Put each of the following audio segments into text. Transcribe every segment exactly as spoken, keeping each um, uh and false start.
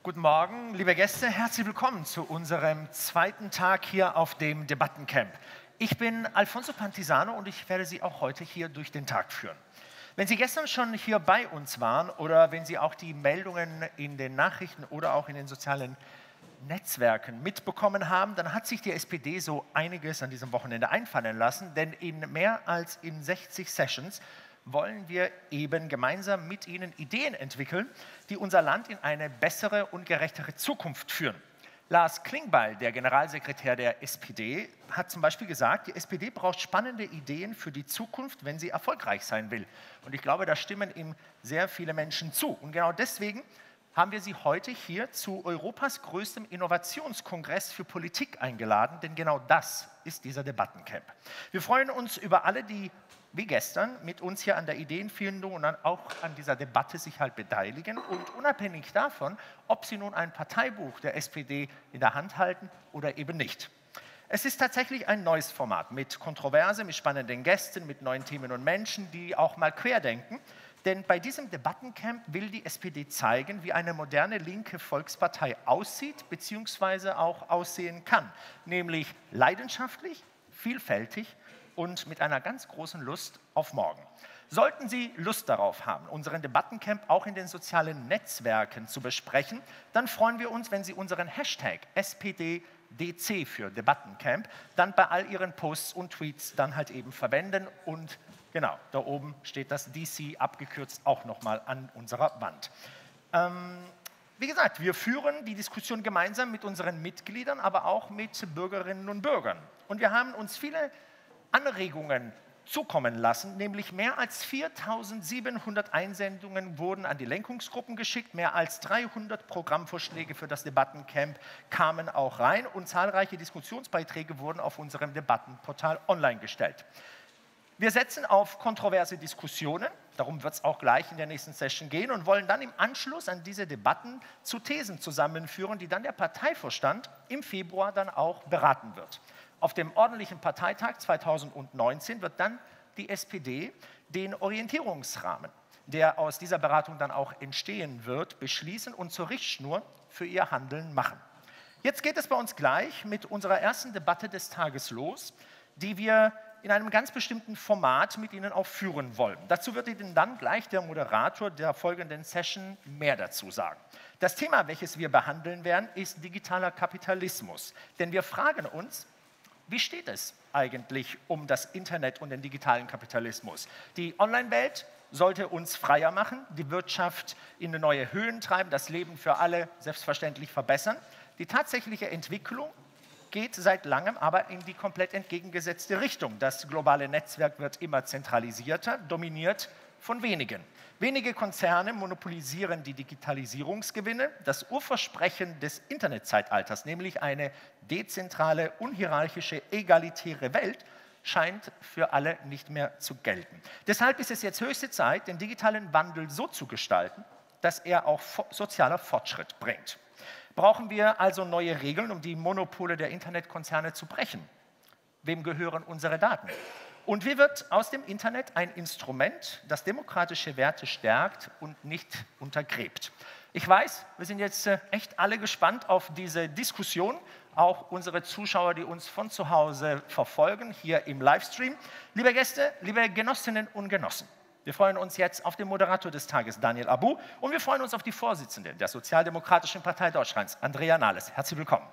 Guten Morgen, liebe Gäste, herzlich willkommen zu unserem zweiten Tag hier auf dem Debattencamp. Ich bin Alfonso Pantisano und ich werde Sie auch heute hier durch den Tag führen. Wenn Sie gestern schon hier bei uns waren oder wenn Sie auch die Meldungen in den Nachrichten oder auch in den sozialen Netzwerken mitbekommen haben, dann hat sich die S P D so einiges an diesem Wochenende einfallen lassen, denn in mehr als in sechzig Sessions wollen wir eben gemeinsam mit Ihnen Ideen entwickeln, die unser Land in eine bessere und gerechtere Zukunft führen. Lars Klingbeil, der Generalsekretär der S P D, hat zum Beispiel gesagt, die S P D braucht spannende Ideen für die Zukunft, wenn sie erfolgreich sein will. Und ich glaube, da stimmen ihm sehr viele Menschen zu. Und genau deswegen haben wir Sie heute hier zu Europas größtem Innovationskongress für Politik eingeladen, denn genau das ist dieser Debattencamp. Wir freuen uns über alle, die wie gestern mit uns hier an der Ideenfindung und dann auch an dieser Debatte sich halt beteiligen und unabhängig davon, ob sie nun ein Parteibuch der S P D in der Hand halten oder eben nicht. Es ist tatsächlich ein neues Format mit Kontroverse, mit spannenden Gästen, mit neuen Themen und Menschen, die auch mal querdenken. Denn bei diesem Debattencamp will die S P D zeigen, wie eine moderne linke Volkspartei aussieht bzw. auch aussehen kann. Nämlich leidenschaftlich, vielfältig und mit einer ganz großen Lust auf morgen. Sollten Sie Lust darauf haben, unseren Debattencamp auch in den sozialen Netzwerken zu besprechen, dann freuen wir uns, wenn Sie unseren Hashtag S P D D C für Debattencamp dann bei all Ihren Posts und Tweets dann halt eben verwenden und genau, da oben steht das D C abgekürzt auch nochmal an unserer Wand. Ähm, wie gesagt, wir führen die Diskussion gemeinsam mit unseren Mitgliedern, aber auch mit Bürgerinnen und Bürgern. Und wir haben uns viele Anregungen zukommen lassen, nämlich mehr als viertausendsiebenhundert Einsendungen wurden an die Lenkungsgruppen geschickt, mehr als dreihundert Programmvorschläge für das Debattencamp kamen auch rein und zahlreiche Diskussionsbeiträge wurden auf unserem Debattenportal online gestellt. Wir setzen auf kontroverse Diskussionen, darum wird es auch gleich in der nächsten Session gehen und wollen dann im Anschluss an diese Debatten zu Thesen zusammenführen, die dann der Parteivorstand im Februar dann auch beraten wird. Auf dem ordentlichen Parteitag zweitausendneunzehn wird dann die S P D den Orientierungsrahmen, der aus dieser Beratung dann auch entstehen wird, beschließen und zur Richtschnur für ihr Handeln machen. Jetzt geht es bei uns gleich mit unserer ersten Debatte des Tages los, die wir in einem ganz bestimmten Format mit Ihnen auch führen wollen. Dazu wird Ihnen dann gleich der Moderator der folgenden Session mehr dazu sagen. Das Thema, welches wir behandeln werden, ist digitaler Kapitalismus. Denn wir fragen uns, wie steht es eigentlich um das Internet und den digitalen Kapitalismus? Die Online-Welt sollte uns freier machen, die Wirtschaft in neue Höhen treiben, das Leben für alle selbstverständlich verbessern. Die tatsächliche Entwicklung geht seit langem aber in die komplett entgegengesetzte Richtung. Das globale Netzwerk wird immer zentralisierter, dominiert von wenigen. Wenige Konzerne monopolisieren die Digitalisierungsgewinne. Das Urversprechen des Internetzeitalters, nämlich eine dezentrale, unhierarchische, egalitäre Welt, scheint für alle nicht mehr zu gelten. Deshalb ist es jetzt höchste Zeit, den digitalen Wandel so zu gestalten, dass er auch sozialer Fortschritt bringt. Brauchen wir also neue Regeln, um die Monopole der Internetkonzerne zu brechen? Wem gehören unsere Daten? Und wie wird aus dem Internet ein Instrument, das demokratische Werte stärkt und nicht untergräbt? Ich weiß, wir sind jetzt echt alle gespannt auf diese Diskussion, auch unsere Zuschauer, die uns von zu Hause verfolgen, hier im Livestream. Liebe Gäste, liebe Genossinnen und Genossen, wir freuen uns jetzt auf den Moderator des Tages, Daniel Abu, und wir freuen uns auf die Vorsitzende der Sozialdemokratischen Partei Deutschlands, Andrea Nahles. Herzlich willkommen.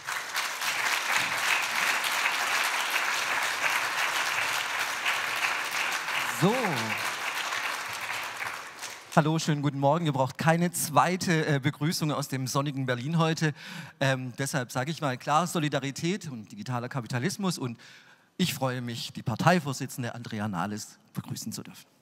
So. Hallo, schönen guten Morgen. Ihr braucht keine zweite äh, Begrüßung aus dem sonnigen Berlin heute. Ähm, deshalb sage ich mal klar, Solidarität und digitaler Kapitalismus. Und ich freue mich, die Parteivorsitzende Andrea Nahles begrüßen zu dürfen.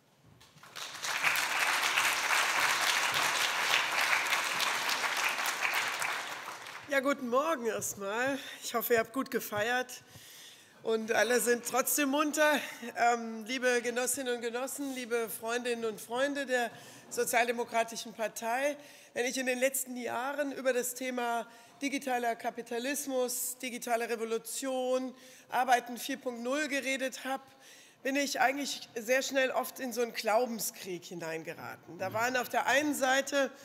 Ja, guten Morgen erstmal. Ich hoffe, ihr habt gut gefeiert. Und alle sind trotzdem munter. Ähm, liebe Genossinnen und Genossen, liebe Freundinnen und Freunde der Sozialdemokratischen Partei, wenn ich in den letzten Jahren über das Thema digitaler Kapitalismus, digitale Revolution, Arbeiten vier Punkt null geredet habe, bin ich eigentlich sehr schnell oft in so einen Glaubenskrieg hineingeraten. Da waren auf der einen Seite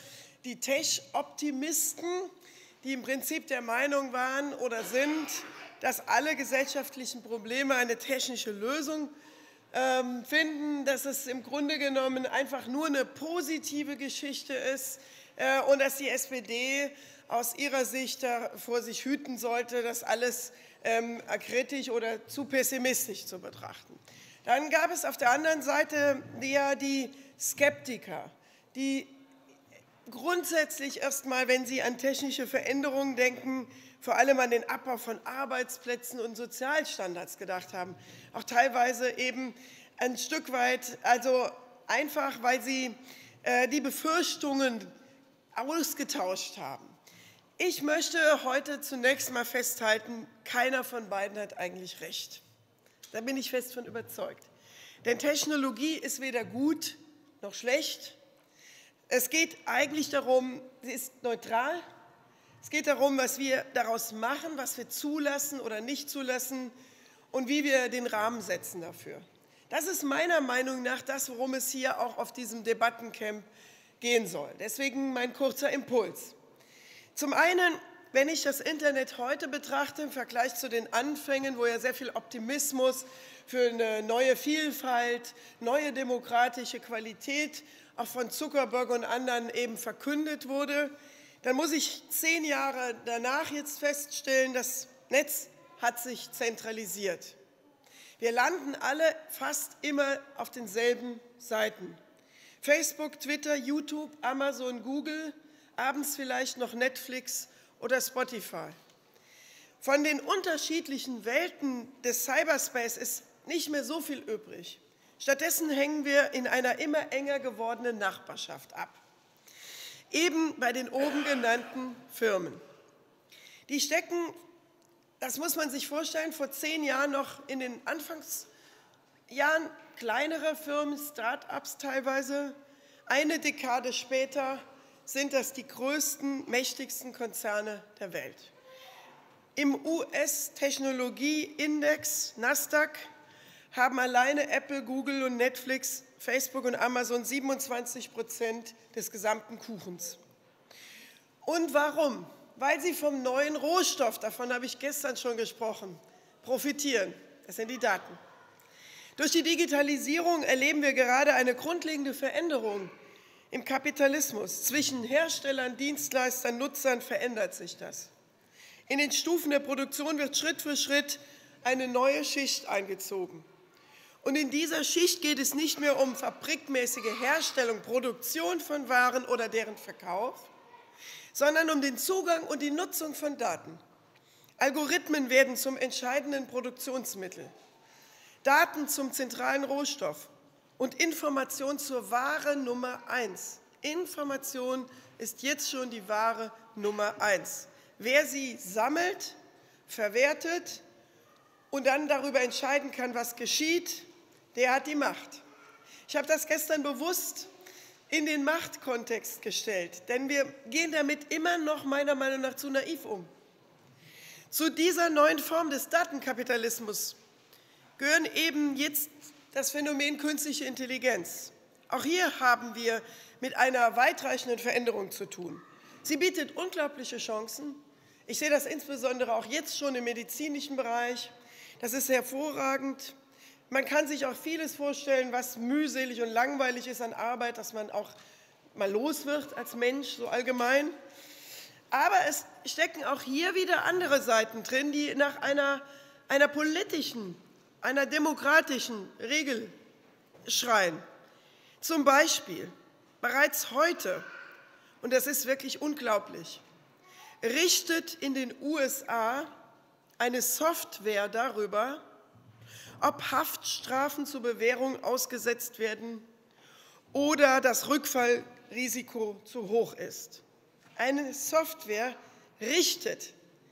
die Tech-Optimisten, die im Prinzip der Meinung waren oder sind, dass alle gesellschaftlichen Probleme eine technische Lösung ähm, finden, dass es im Grunde genommen einfach nur eine positive Geschichte ist äh, und dass die S P D aus ihrer Sicht davor sich hüten sollte, das alles ähm, kritisch oder zu pessimistisch zu betrachten. Dann gab es auf der anderen Seite ja die Skeptiker, die grundsätzlich erstmal, wenn sie an technische Veränderungen denken, vor allem an den Abbau von Arbeitsplätzen und Sozialstandards gedacht haben. Auch teilweise eben ein Stück weit, also einfach, weil sie äh, die Befürchtungen ausgetauscht haben. Ich möchte heute zunächst mal festhalten, keiner von beiden hat eigentlich recht. Da bin ich fest von überzeugt. Denn Technologie ist weder gut noch schlecht. Es geht eigentlich darum, sie ist neutral. Es geht darum, was wir daraus machen, was wir zulassen oder nicht zulassen und wie wir den Rahmen setzen dafür. Das ist meiner Meinung nach das, worum es hier auch auf diesem Debattencamp gehen soll. Deswegen mein kurzer Impuls. Zum einen, wenn ich das Internet heute betrachte, im Vergleich zu den Anfängen, wo ja sehr viel Optimismus für eine neue Vielfalt, neue demokratische Qualität auch von Zuckerberg und anderen eben verkündet wurde, dann muss ich zehn Jahre danach jetzt feststellen, das Netz hat sich zentralisiert. Wir landen alle fast immer auf denselben Seiten. Facebook, Twitter, YouTube, Amazon, Google, abends vielleicht noch Netflix oder Spotify. Von den unterschiedlichen Welten des Cyberspace ist nicht mehr so viel übrig. Stattdessen hängen wir in einer immer enger gewordenen Nachbarschaft ab. Eben bei den oben genannten Firmen. Die stecken, das muss man sich vorstellen, vor zehn Jahren noch in den Anfangsjahren kleinere Firmen, Start-ups teilweise. Eine Dekade später sind das die größten, mächtigsten Konzerne der Welt. Im U S-Technologie-Index Nasdaq haben alleine Apple, Google und Netflix, Facebook und Amazon siebenundzwanzig Prozent des gesamten Kuchens. Und warum? Weil sie vom neuen Rohstoff, davon habe ich gestern schon gesprochen, profitieren. Das sind die Daten. Durch die Digitalisierung erleben wir gerade eine grundlegende Veränderung im Kapitalismus. Zwischen Herstellern, Dienstleistern, Nutzern verändert sich das. In den Stufen der Produktion wird Schritt für Schritt eine neue Schicht eingezogen. Und in dieser Schicht geht es nicht mehr um fabrikmäßige Herstellung, Produktion von Waren oder deren Verkauf, sondern um den Zugang und die Nutzung von Daten. Algorithmen werden zum entscheidenden Produktionsmittel, Daten zum zentralen Rohstoff und Information zur Ware Nummer eins. Information ist jetzt schon die Ware Nummer eins. Wer sie sammelt, verwertet und dann darüber entscheiden kann, was geschieht, der hat die Macht. Ich habe das gestern bewusst in den Machtkontext gestellt, denn wir gehen damit immer noch meiner Meinung nach zu naiv um. Zu dieser neuen Form des Datenkapitalismus gehören eben jetzt das Phänomen künstliche Intelligenz. Auch hier haben wir mit einer weitreichenden Veränderung zu tun. Sie bietet unglaubliche Chancen. Ich sehe das insbesondere auch jetzt schon im medizinischen Bereich. Das ist hervorragend. Man kann sich auch vieles vorstellen, was mühselig und langweilig ist an Arbeit, dass man auch mal los wird als Mensch, so allgemein. Aber es stecken auch hier wieder andere Seiten drin, die nach einer, einer politischen, einer demokratischen Regel schreien. Zum Beispiel bereits heute, und das ist wirklich unglaublich, richtet in den U S A eine Software darüber, ob Haftstrafen zur Bewährung ausgesetzt werden oder das Rückfallrisiko zu hoch ist. Eine Software richtet.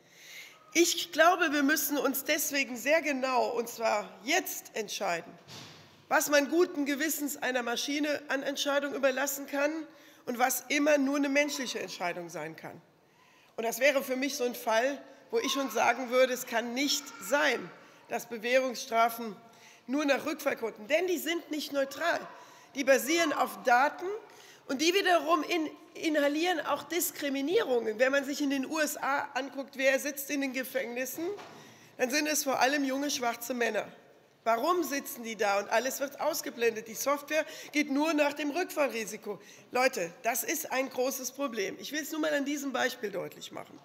Ich glaube, wir müssen uns deswegen sehr genau, und zwar jetzt entscheiden, was man guten Gewissens einer Maschine an Entscheidung überlassen kann und was immer nur eine menschliche Entscheidung sein kann. Und das wäre für mich so ein Fall, wo ich schon sagen würde, es kann nicht sein, dass Bewährungsstrafen nur nach Rückfallquoten, denn die sind nicht neutral. Die basieren auf Daten und die wiederum in inhalieren auch Diskriminierungen. Wenn man sich in den U S A anguckt, wer sitzt in den Gefängnissen, dann sind es vor allem junge schwarze Männer. Warum sitzen die da und alles wird ausgeblendet? Die Software geht nur nach dem Rückfallrisiko. Leute, das ist ein großes Problem. Ich will es nur mal an diesem Beispiel deutlich machen.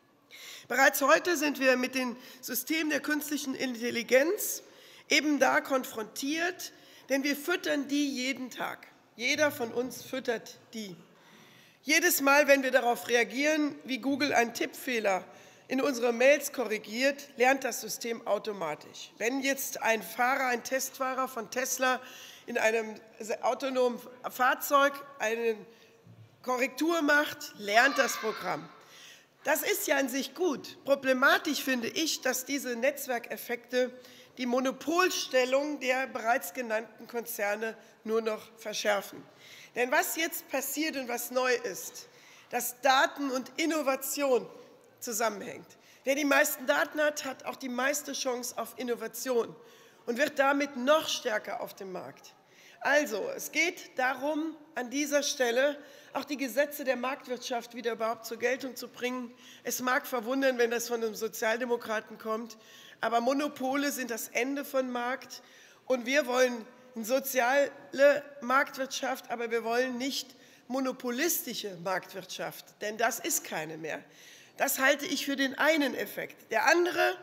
Bereits heute sind wir mit den Systemen der künstlichen Intelligenz eben da konfrontiert, denn wir füttern die jeden Tag. Jeder von uns füttert die. Jedes Mal, wenn wir darauf reagieren, wie Google einen Tippfehler in unsere Mails korrigiert, lernt das System automatisch. Wenn jetzt ein Fahrer, ein Testfahrer von Tesla in einem autonomen Fahrzeug eine Korrektur macht, lernt das Programm. Das ist ja an sich gut. Problematisch finde ich, dass diese Netzwerkeffekte die Monopolstellung der bereits genannten Konzerne nur noch verschärfen. Denn was jetzt passiert und was neu ist, dass Daten und Innovation zusammenhängt. Wer die meisten Daten hat, hat auch die meiste Chance auf Innovation und wird damit noch stärker auf dem Markt. Also, es geht darum, an dieser Stelle auch die Gesetze der Marktwirtschaft wieder überhaupt zur Geltung zu bringen. Es mag verwundern, wenn das von einem Sozialdemokraten kommt, aber Monopole sind das Ende von Markt und wir wollen eine soziale Marktwirtschaft, aber wir wollen nicht monopolistische Marktwirtschaft, denn das ist keine mehr. Das halte ich für den einen Effekt. Der andere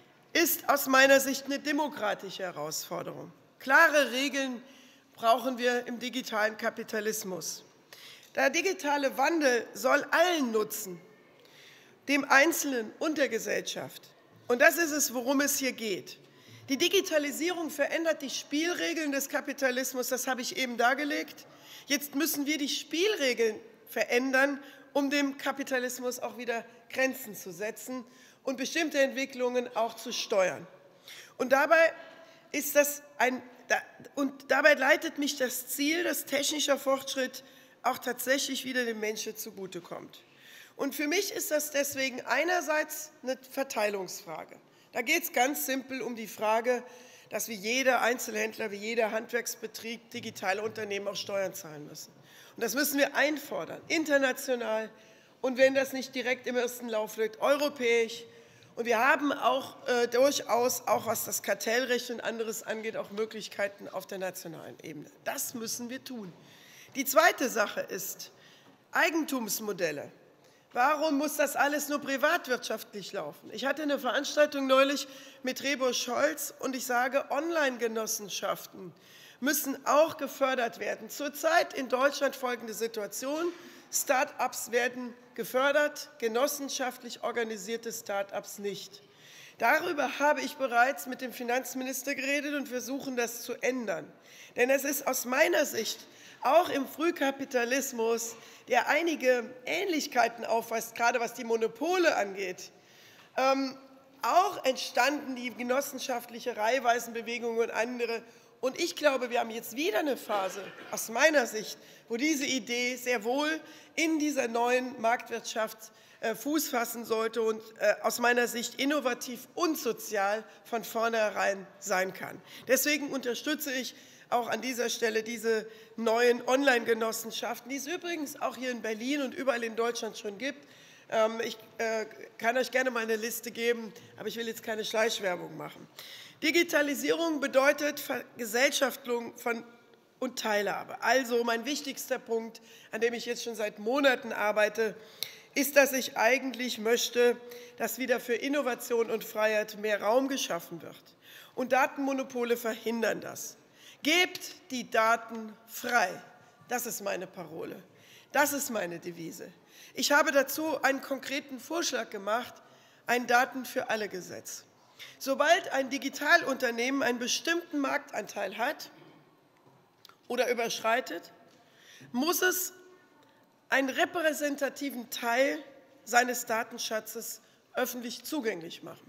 ist aus meiner Sicht eine demokratische Herausforderung. Klare Regeln brauchen wir im digitalen Kapitalismus. Der digitale Wandel soll allen nutzen, dem Einzelnen und der Gesellschaft. Und das ist es, worum es hier geht. Die Digitalisierung verändert die Spielregeln des Kapitalismus, das habe ich eben dargelegt. Jetzt müssen wir die Spielregeln verändern, um dem Kapitalismus auch wieder Grenzen zu setzen und bestimmte Entwicklungen auch zu steuern. Und dabei, ist das ein, und dabei leitet mich das Ziel, dass technischer Fortschritt auch tatsächlich wieder dem Menschen zugutekommt. Und für mich ist das deswegen einerseits eine Verteilungsfrage. Da geht es ganz simpel um die Frage, dass wie jeder Einzelhändler, wie jeder Handwerksbetrieb, digitale Unternehmen auch Steuern zahlen müssen. Und das müssen wir einfordern, international und wenn das nicht direkt im ersten Lauf liegt, europäisch. Und wir haben auch äh, durchaus, auch was das Kartellrecht und anderes angeht, auch Möglichkeiten auf der nationalen Ebene. Das müssen wir tun. Die zweite Sache ist Eigentumsmodelle. Warum muss das alles nur privatwirtschaftlich laufen? Ich hatte eine Veranstaltung neulich mit Rebo Scholz und ich sage, Online-Genossenschaften müssen auch gefördert werden. Zurzeit in Deutschland folgende Situation. Start-ups werden gefördert, genossenschaftlich organisierte Start-ups nicht. Darüber habe ich bereits mit dem Finanzminister geredet und versuchen, das zu ändern. Denn es ist aus meiner Sicht auch im Frühkapitalismus, der einige Ähnlichkeiten aufweist, gerade was die Monopole angeht, ähm, auch entstanden die genossenschaftliche Reihweisenbewegung und andere. Und ich glaube, wir haben jetzt wieder eine Phase, aus meiner Sicht, wo diese Idee sehr wohl in dieser neuen Marktwirtschaft äh, Fuß fassen sollte und äh, aus meiner Sicht innovativ und sozial von vornherein sein kann. Deswegen unterstütze ich auch an dieser Stelle diese neuen Online-Genossenschaften, die es übrigens auch hier in Berlin und überall in Deutschland schon gibt. Ähm, ich äh, kann euch gerne mal eine Liste geben, aber ich will jetzt keine Schleichwerbung machen. Digitalisierung bedeutet Vergesellschaftung von und Teilhabe. Also mein wichtigster Punkt, an dem ich jetzt schon seit Monaten arbeite, ist, dass ich eigentlich möchte, dass wieder für Innovation und Freiheit mehr Raum geschaffen wird. Und Datenmonopole verhindern das. Gebt die Daten frei. Das ist meine Parole. Das ist meine Devise. Ich habe dazu einen konkreten Vorschlag gemacht, ein Daten-für-alle-Gesetz. Sobald ein Digitalunternehmen einen bestimmten Marktanteil hat oder überschreitet, muss es einen repräsentativen Teil seines Datenschatzes öffentlich zugänglich machen.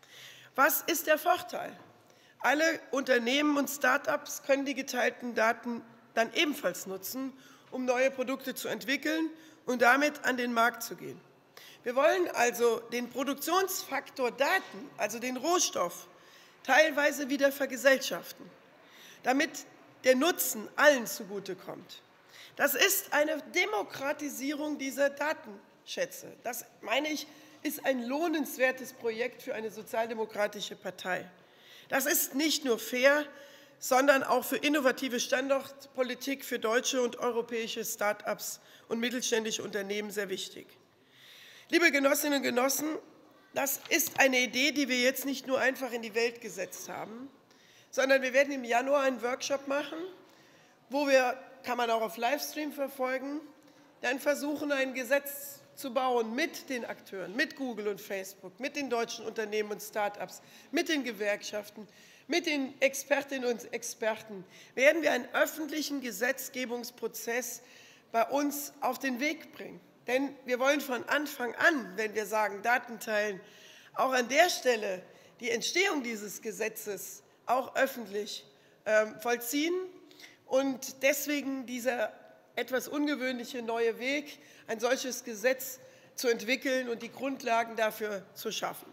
Was ist der Vorteil? Alle Unternehmen und Start-ups können die geteilten Daten dann ebenfalls nutzen, um neue Produkte zu entwickeln und damit an den Markt zu gehen. Wir wollen also den Produktionsfaktor Daten, also den Rohstoff, teilweise wieder vergesellschaften, damit der Nutzen allen zugutekommt. Das ist eine Demokratisierung dieser Datenschätze. Das, meine ich, ist ein lohnenswertes Projekt für eine sozialdemokratische Partei. Das ist nicht nur fair, sondern auch für innovative Standortpolitik für deutsche und europäische Start-ups und mittelständische Unternehmen sehr wichtig. Liebe Genossinnen und Genossen, das ist eine Idee, die wir jetzt nicht nur einfach in die Welt gesetzt haben, sondern wir werden im Januar einen Workshop machen, wo wir, kann man auch auf Livestream verfolgen, dann versuchen, ein Gesetz zu bauen mit den Akteuren, mit Google und Facebook, mit den deutschen Unternehmen und Start-ups, mit den Gewerkschaften, mit den Expertinnen und Experten, werden wir einen öffentlichen Gesetzgebungsprozess bei uns auf den Weg bringen. Denn wir wollen von Anfang an, wenn wir sagen Daten teilen, auch an der Stelle die Entstehung dieses Gesetzes auch öffentlich ähm, vollziehen. Und deswegen dieser etwas ungewöhnliche neue Weg, ein solches Gesetz zu entwickeln und die Grundlagen dafür zu schaffen.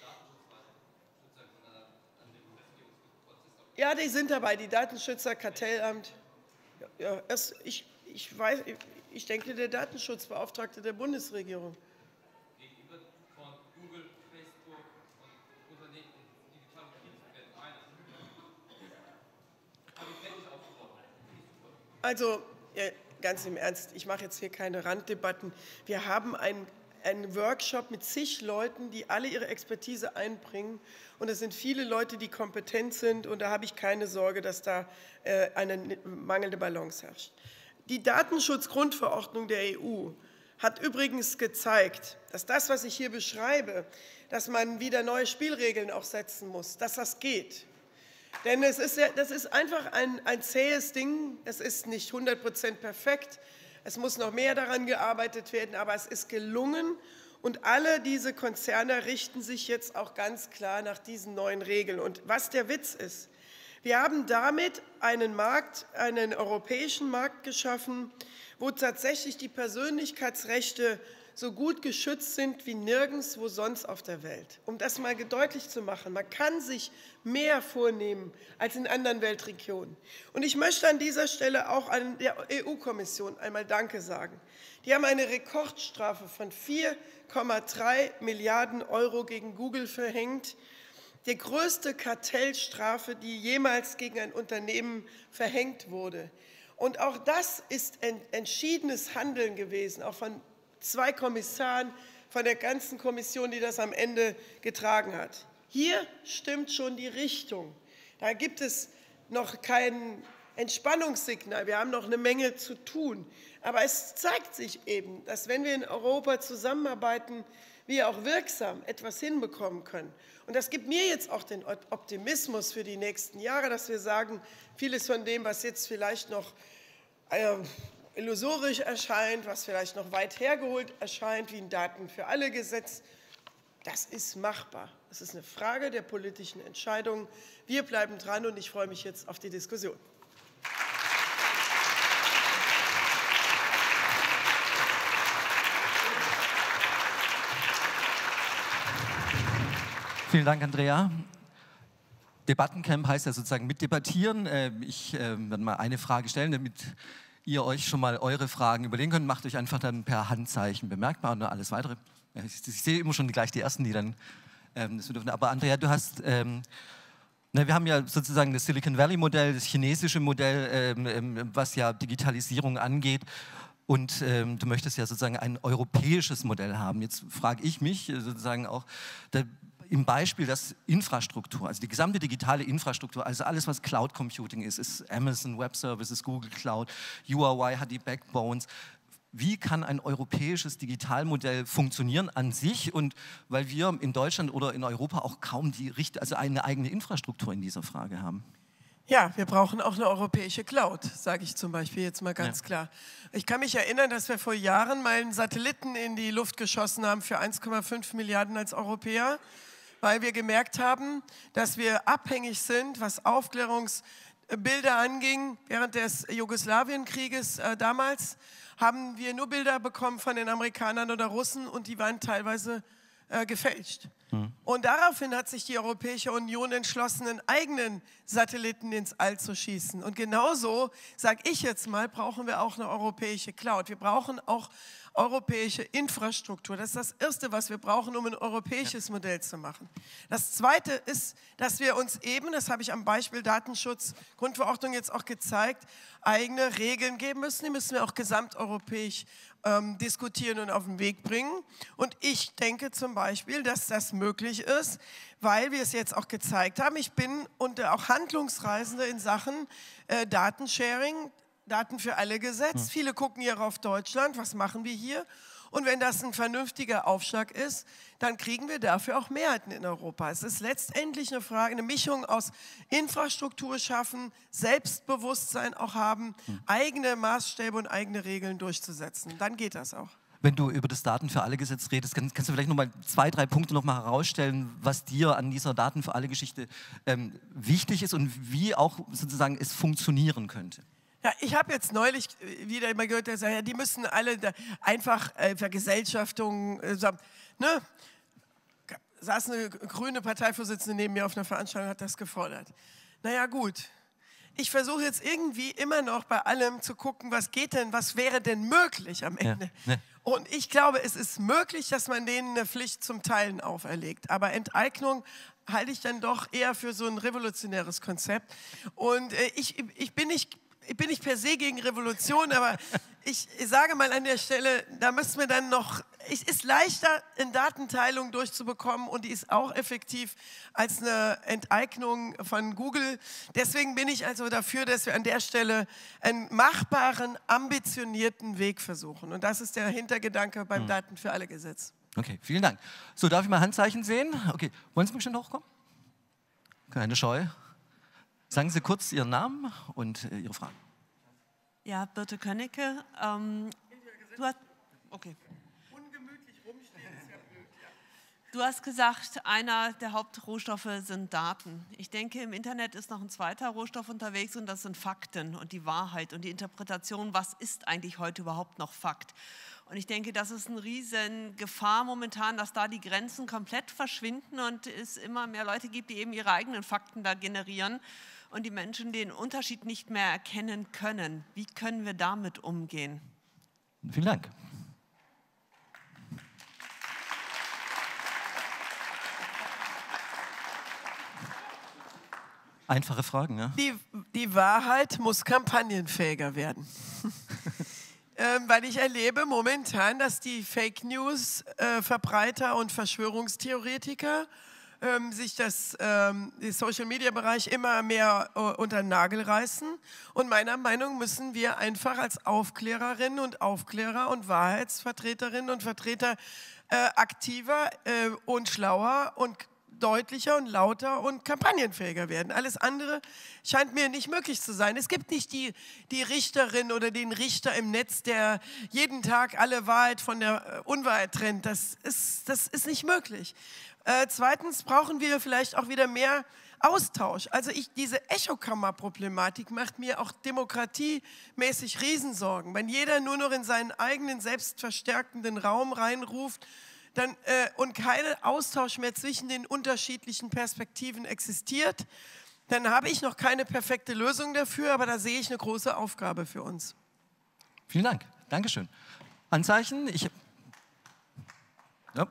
Ja, die sind dabei, die Datenschützer, Kartellamt. Ja, ja, es, ich, ich, weiß, ich denke, der Datenschutzbeauftragte der Bundesregierung. Gegenüber von Google, Facebook und Unternehmen digitalen Betriebswerten einer. Also, ja, ganz im Ernst, ich mache jetzt hier keine Randdebatten. Wir haben einen, einen Workshop mit zig Leuten, die alle ihre Expertise einbringen. Und es sind viele Leute, die kompetent sind. Und da habe ich keine Sorge, dass da äh, eine mangelnde Balance herrscht. Die Datenschutzgrundverordnung der E U hat übrigens gezeigt, dass das, was ich hier beschreibe, dass man wieder neue Spielregeln auch setzen muss, dass das geht. Denn es ist ja, das ist einfach ein, ein zähes Ding. Es ist nicht hundert Prozent perfekt. Es muss noch mehr daran gearbeitet werden, aber es ist gelungen. Und alle diese Konzerne richten sich jetzt auch ganz klar nach diesen neuen Regeln. Und was der Witz ist, wir haben damit einen Markt, einen europäischen Markt geschaffen, wo tatsächlich die Persönlichkeitsrechte so gut geschützt sind wie nirgendwo sonst auf der Welt. Um das mal deutlich zu machen, man kann sich mehr vornehmen als in anderen Weltregionen. Und ich möchte an dieser Stelle auch an der E U-Kommission einmal Danke sagen. Die haben eine Rekordstrafe von vier Komma drei Milliarden Euro gegen Google verhängt. Die größte Kartellstrafe, die jemals gegen ein Unternehmen verhängt wurde. Und auch das ist ein entschiedenes Handeln gewesen, auch von zwei Kommissaren, von der ganzen Kommission, die das am Ende getragen hat. Hier stimmt schon die Richtung. Da gibt es noch kein Entspannungssignal. Wir haben noch eine Menge zu tun. Aber es zeigt sich eben, dass wenn wir in Europa zusammenarbeiten, wir auch wirksam etwas hinbekommen können. Und das gibt mir jetzt auch den Optimismus für die nächsten Jahre, dass wir sagen, vieles von dem, was jetzt vielleicht noch äh, illusorisch erscheint, was vielleicht noch weit hergeholt erscheint, wie ein Daten für alle Gesetz, das ist machbar. Das ist eine Frage der politischen Entscheidung. Wir bleiben dran und ich freue mich jetzt auf die Diskussion. Vielen Dank, Andrea. Debattencamp heißt ja sozusagen mitdebattieren. Ich werde mal eine Frage stellen, damit ihr euch schon mal eure Fragen überlegen könnt. Macht euch einfach dann per Handzeichen bemerkbar und alles Weitere. Ich, ich sehe immer schon gleich die Ersten, die dann ähm, das dürfen. Aber Andrea, du hast, ähm, na, wir haben ja sozusagen das Silicon Valley Modell, das chinesische Modell, ähm, was ja Digitalisierung angeht. Und ähm, du möchtest ja sozusagen ein europäisches Modell haben. Jetzt frage ich mich sozusagen auch, da, im Beispiel, dass Infrastruktur, also die gesamte digitale Infrastruktur, also alles, was Cloud Computing ist, ist Amazon Web Services, Google Cloud, U R Y hat die Backbones. Wie kann ein europäisches Digitalmodell funktionieren an sich? Und weil wir in Deutschland oder in Europa auch kaum die, also eine eigene Infrastruktur in dieser Frage haben. Ja, wir brauchen auch eine europäische Cloud, sage ich zum Beispiel jetzt mal ganz ja. klar. Ich kann mich erinnern, dass wir vor Jahren mal einen Satelliten in die Luft geschossen haben für eins Komma fünf Milliarden als Europäer, weil wir gemerkt haben, dass wir abhängig sind, was Aufklärungsbilder anging. Während des Jugoslawienkrieges äh, damals haben wir nur Bilder bekommen von den Amerikanern oder Russen und die waren teilweise äh, gefälscht. Hm. Und daraufhin hat sich die Europäische Union entschlossen, einen eigenen Satelliten ins All zu schießen. Und genauso, sage ich jetzt mal, brauchen wir auch eine europäische Cloud. Wir brauchen auch europäische Infrastruktur. Das ist das Erste, was wir brauchen, um ein europäisches ja. Modell zu machen. Das Zweite ist, dass wir uns eben, das habe ich am Beispiel Datenschutz, Grundverordnung jetzt auch gezeigt, eigene Regeln geben müssen. Die müssen wir auch gesamteuropäisch ähm, diskutieren und auf den Weg bringen. Und ich denke zum Beispiel, dass das möglich ist, weil wir es jetzt auch gezeigt haben. Ich bin und auch Handlungsreisende in Sachen äh, Datensharing, Daten für alle Gesetz. Hm. Viele gucken hier auf Deutschland, was machen wir hier? Und wenn das ein vernünftiger Aufschlag ist, dann kriegen wir dafür auch Mehrheiten in Europa. Es ist letztendlich eine Frage, eine Mischung aus Infrastruktur schaffen, Selbstbewusstsein auch haben, hm. eigene Maßstäbe und eigene Regeln durchzusetzen. Dann geht das auch. Wenn du über das Daten für alle Gesetz redest, kannst, kannst du vielleicht noch mal zwei, drei Punkte noch mal herausstellen, was dir an dieser Daten für alle Geschichte ähm, wichtig ist und wie auch sozusagen es funktionieren könnte? Ja, ich habe jetzt neulich wieder immer gehört, der sagt, ja, die müssen alle da einfach äh, Vergesellschaftung, äh, ne? Saß eine grüne Parteivorsitzende neben mir auf einer Veranstaltung, hat das gefordert. Naja, gut. Ich versuche jetzt irgendwie immer noch bei allem zu gucken, was geht denn, was wäre denn möglich am Ende. Ja, ne. Und ich glaube, es ist möglich, dass man denen eine Pflicht zum Teilen auferlegt. Aber Enteignung halte ich dann doch eher für so ein revolutionäres Konzept. Und äh, ich, ich bin nicht... Ich bin nicht per se gegen Revolution, aber ich, ich sage mal an der Stelle, da müssen wir dann noch, es ist leichter, eine Datenteilung durchzubekommen und die ist auch effektiv als eine Enteignung von Google. Deswegen bin ich also dafür, dass wir an der Stelle einen machbaren, ambitionierten Weg versuchen. Und das ist der Hintergedanke beim hm. Daten für alle Gesetz. Okay, vielen Dank. So, darf ich mal Handzeichen sehen? Okay, wollen Sie bestimmt hochkommen? Keine Scheu. Sagen Sie kurz Ihren Namen und äh, Ihre Fragen. Ja, Birte Könnecke. Ähm, du, hast, okay. Ungemütlich rumstehen ist ja blöd, ja. Du hast gesagt, einer der Hauptrohstoffe sind Daten. Ich denke, im Internet ist noch ein zweiter Rohstoff unterwegs und das sind Fakten und die Wahrheit und die Interpretation, was ist eigentlich heute überhaupt noch Fakt. Und ich denke, das ist eine riesen Gefahr momentan, dass da die Grenzen komplett verschwinden und es immer mehr Leute gibt, die eben ihre eigenen Fakten da generieren und die Menschen den Unterschied nicht mehr erkennen können. Wie können wir damit umgehen? Vielen Dank. Einfache Fragen, ja? Die, die Wahrheit muss kampagnenfähiger werden. Ähm, weil ich erlebe momentan, dass die Fake News äh, Verbreiter und Verschwörungstheoretiker ähm, sich das ähm, den Social Media Bereich immer mehr äh, unter den Nagel reißen. Und meiner Meinung nach müssen wir einfach als Aufklärerinnen und Aufklärer und Wahrheitsvertreterinnen und Vertreter äh, aktiver äh, und schlauer und deutlicher und lauter und kampagnenfähiger werden. Alles andere scheint mir nicht möglich zu sein. Es gibt nicht die, die Richterin oder den Richter im Netz, der jeden Tag alle Wahrheit von der Unwahrheit trennt. Das ist, das ist nicht möglich. Äh, zweitens brauchen wir vielleicht auch wieder mehr Austausch. Also ich, diese Echokammer-Problematik macht mir auch demokratiemäßig Riesensorgen. Wenn jeder nur noch in seinen eigenen selbstverstärkenden Raum reinruft, Dann, äh, und kein Austausch mehr zwischen den unterschiedlichen Perspektiven existiert, dann habe ich noch keine perfekte Lösung dafür, aber da sehe ich eine große Aufgabe für uns. Vielen Dank. Dankeschön. Anzeichen? Ich ja,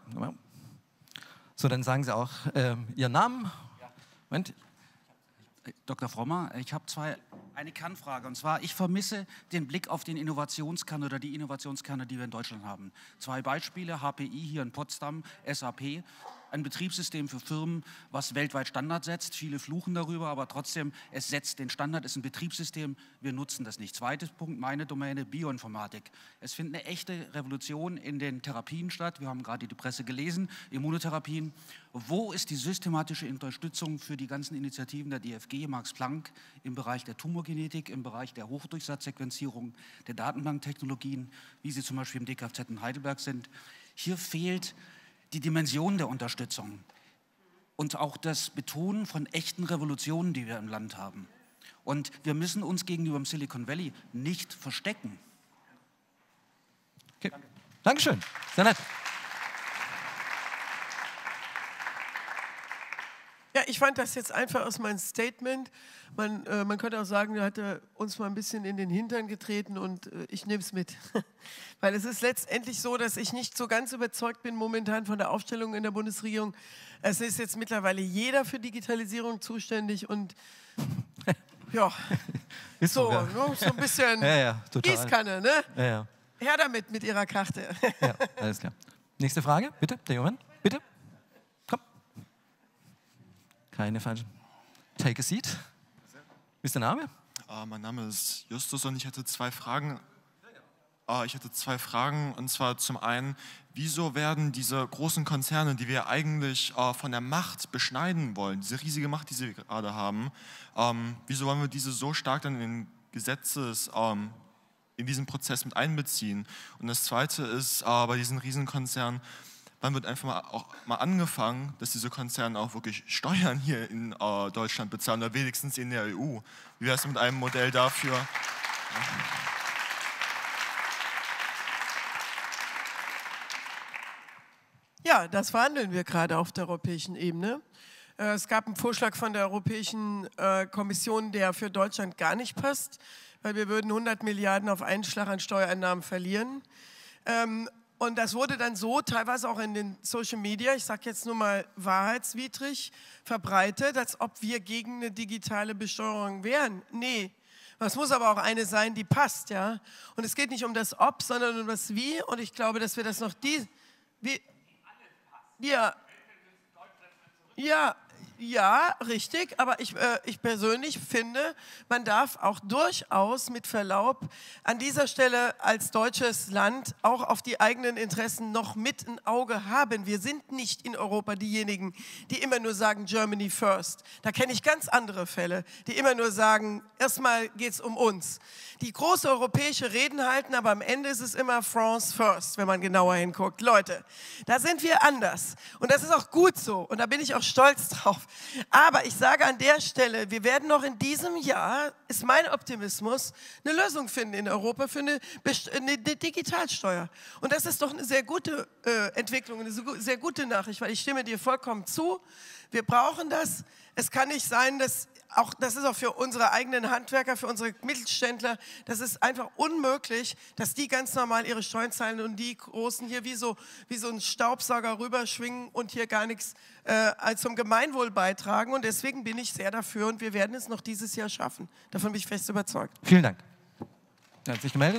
so, dann sagen Sie auch äh, Ihren Namen. Ja. Moment. Doktor Frommer, ich habe zwei, eine Kernfrage. Und zwar, ich vermisse den Blick auf den Innovationskern oder die Innovationskerne, die wir in Deutschland haben. Zwei Beispiele, H P I hier in Potsdam, S A P, ein Betriebssystem für Firmen, was weltweit Standard setzt. Viele fluchen darüber, aber trotzdem, es setzt den Standard, es ist ein Betriebssystem, wir nutzen das nicht. Zweiter Punkt, meine Domäne, Bioinformatik. Es findet eine echte Revolution in den Therapien statt. Wir haben gerade die Presse gelesen, Immunotherapien. Wo ist die systematische Unterstützung für die ganzen Initiativen der D F G, Max Planck, im Bereich der Tumorgenetik, im Bereich der Hochdurchsatzsequenzierung, der Datenbanktechnologien, wie sie zum Beispiel im D K F Z in Heidelberg sind? Hier fehlt die Dimension der Unterstützung und auch das Betonen von echten Revolutionen, die wir im Land haben. Und wir müssen uns gegenüber dem Silicon Valley nicht verstecken. Okay. Dankeschön, sehr nett. ich fand das jetzt einfach aus meinem Statement. Man, äh, man könnte auch sagen, da hat er uns mal ein bisschen in den Hintern getreten und äh, ich nehme es mit. Weil es ist letztendlich so, dass ich nicht so ganz überzeugt bin momentan von der Aufstellung in der Bundesregierung. Es ist jetzt mittlerweile jeder für Digitalisierung zuständig und ja, Ist so, sogar. ne, so ein bisschen Ja, ja, total. Gießkanne, ne? Ja, ja. Her damit mit Ihrer Karte. Ja, alles klar. Nächste Frage, bitte, der Junge, bitte. Komm. Keine falsche. Take a seat. Wie ist der Name? Uh, mein Name ist Justus und ich hatte zwei Fragen. Uh, ich hatte zwei Fragen und zwar zum einen, wieso werden diese großen Konzerne, die wir eigentlich uh, von der Macht beschneiden wollen, diese riesige Macht, die sie gerade haben, um, wieso wollen wir diese so stark dann in den Gesetzes, um, in diesen Prozess mit einbeziehen? Und das Zweite ist, uh, bei diesen Riesenkonzernen, wann wird einfach mal, auch mal angefangen, dass diese Konzerne auch wirklich Steuern hier in uh, Deutschland bezahlen oder wenigstens in der E U? Wie wäre es mit einem Modell dafür? Ja. Ja, das verhandeln wir gerade auf der europäischen Ebene. Äh, Es gab einen Vorschlag von der Europäischen äh, Kommission, der für Deutschland gar nicht passt, weil wir würden hundert Milliarden auf einen Schlag an Steuereinnahmen verlieren. Ähm, Und das wurde dann so, teilweise auch in den Social Media, ich sage jetzt nur mal wahrheitswidrig, verbreitet, als ob wir gegen eine digitale Besteuerung wären. Nee, es muss aber auch eine sein, die passt, ja. Und es geht nicht um das Ob, sondern um das Wie. Und ich glaube, dass wir das noch die... Wie, ja, ja, ja, richtig, aber ich, äh, ich persönlich finde, man darf auch durchaus mit Verlaub an dieser Stelle als deutsches Land auch auf die eigenen Interessen noch mit ein Auge haben. Wir sind nicht in Europa diejenigen, die immer nur sagen Germany first. Da kenne ich ganz andere Fälle, die immer nur sagen, erstmal geht es um uns. Die große europäische Reden halten, aber am Ende ist es immer France first, wenn man genauer hinguckt. Leute, da sind wir anders und das ist auch gut so und da bin ich auch stolz drauf. Aber ich sage an der Stelle, wir werden noch in diesem Jahr, ist mein Optimismus, eine Lösung finden in Europa für eine, eine Digitalsteuer. Und das ist doch eine sehr gute äh, Entwicklung, eine sehr gute Nachricht, weil ich stimme dir vollkommen zu. Wir brauchen das. Es kann nicht sein, dass auch, das ist auch für unsere eigenen Handwerker, für unsere Mittelständler, das ist einfach unmöglich, dass die ganz normal ihre Steuern zahlen und die Großen hier wie so, wie so ein Staubsauger rüberschwingen und hier gar nichts äh, zum Gemeinwohl beitragen. Und deswegen bin ich sehr dafür und wir werden es noch dieses Jahr schaffen. Davon bin ich fest überzeugt. Vielen Dank. Er hat sich gemeldet.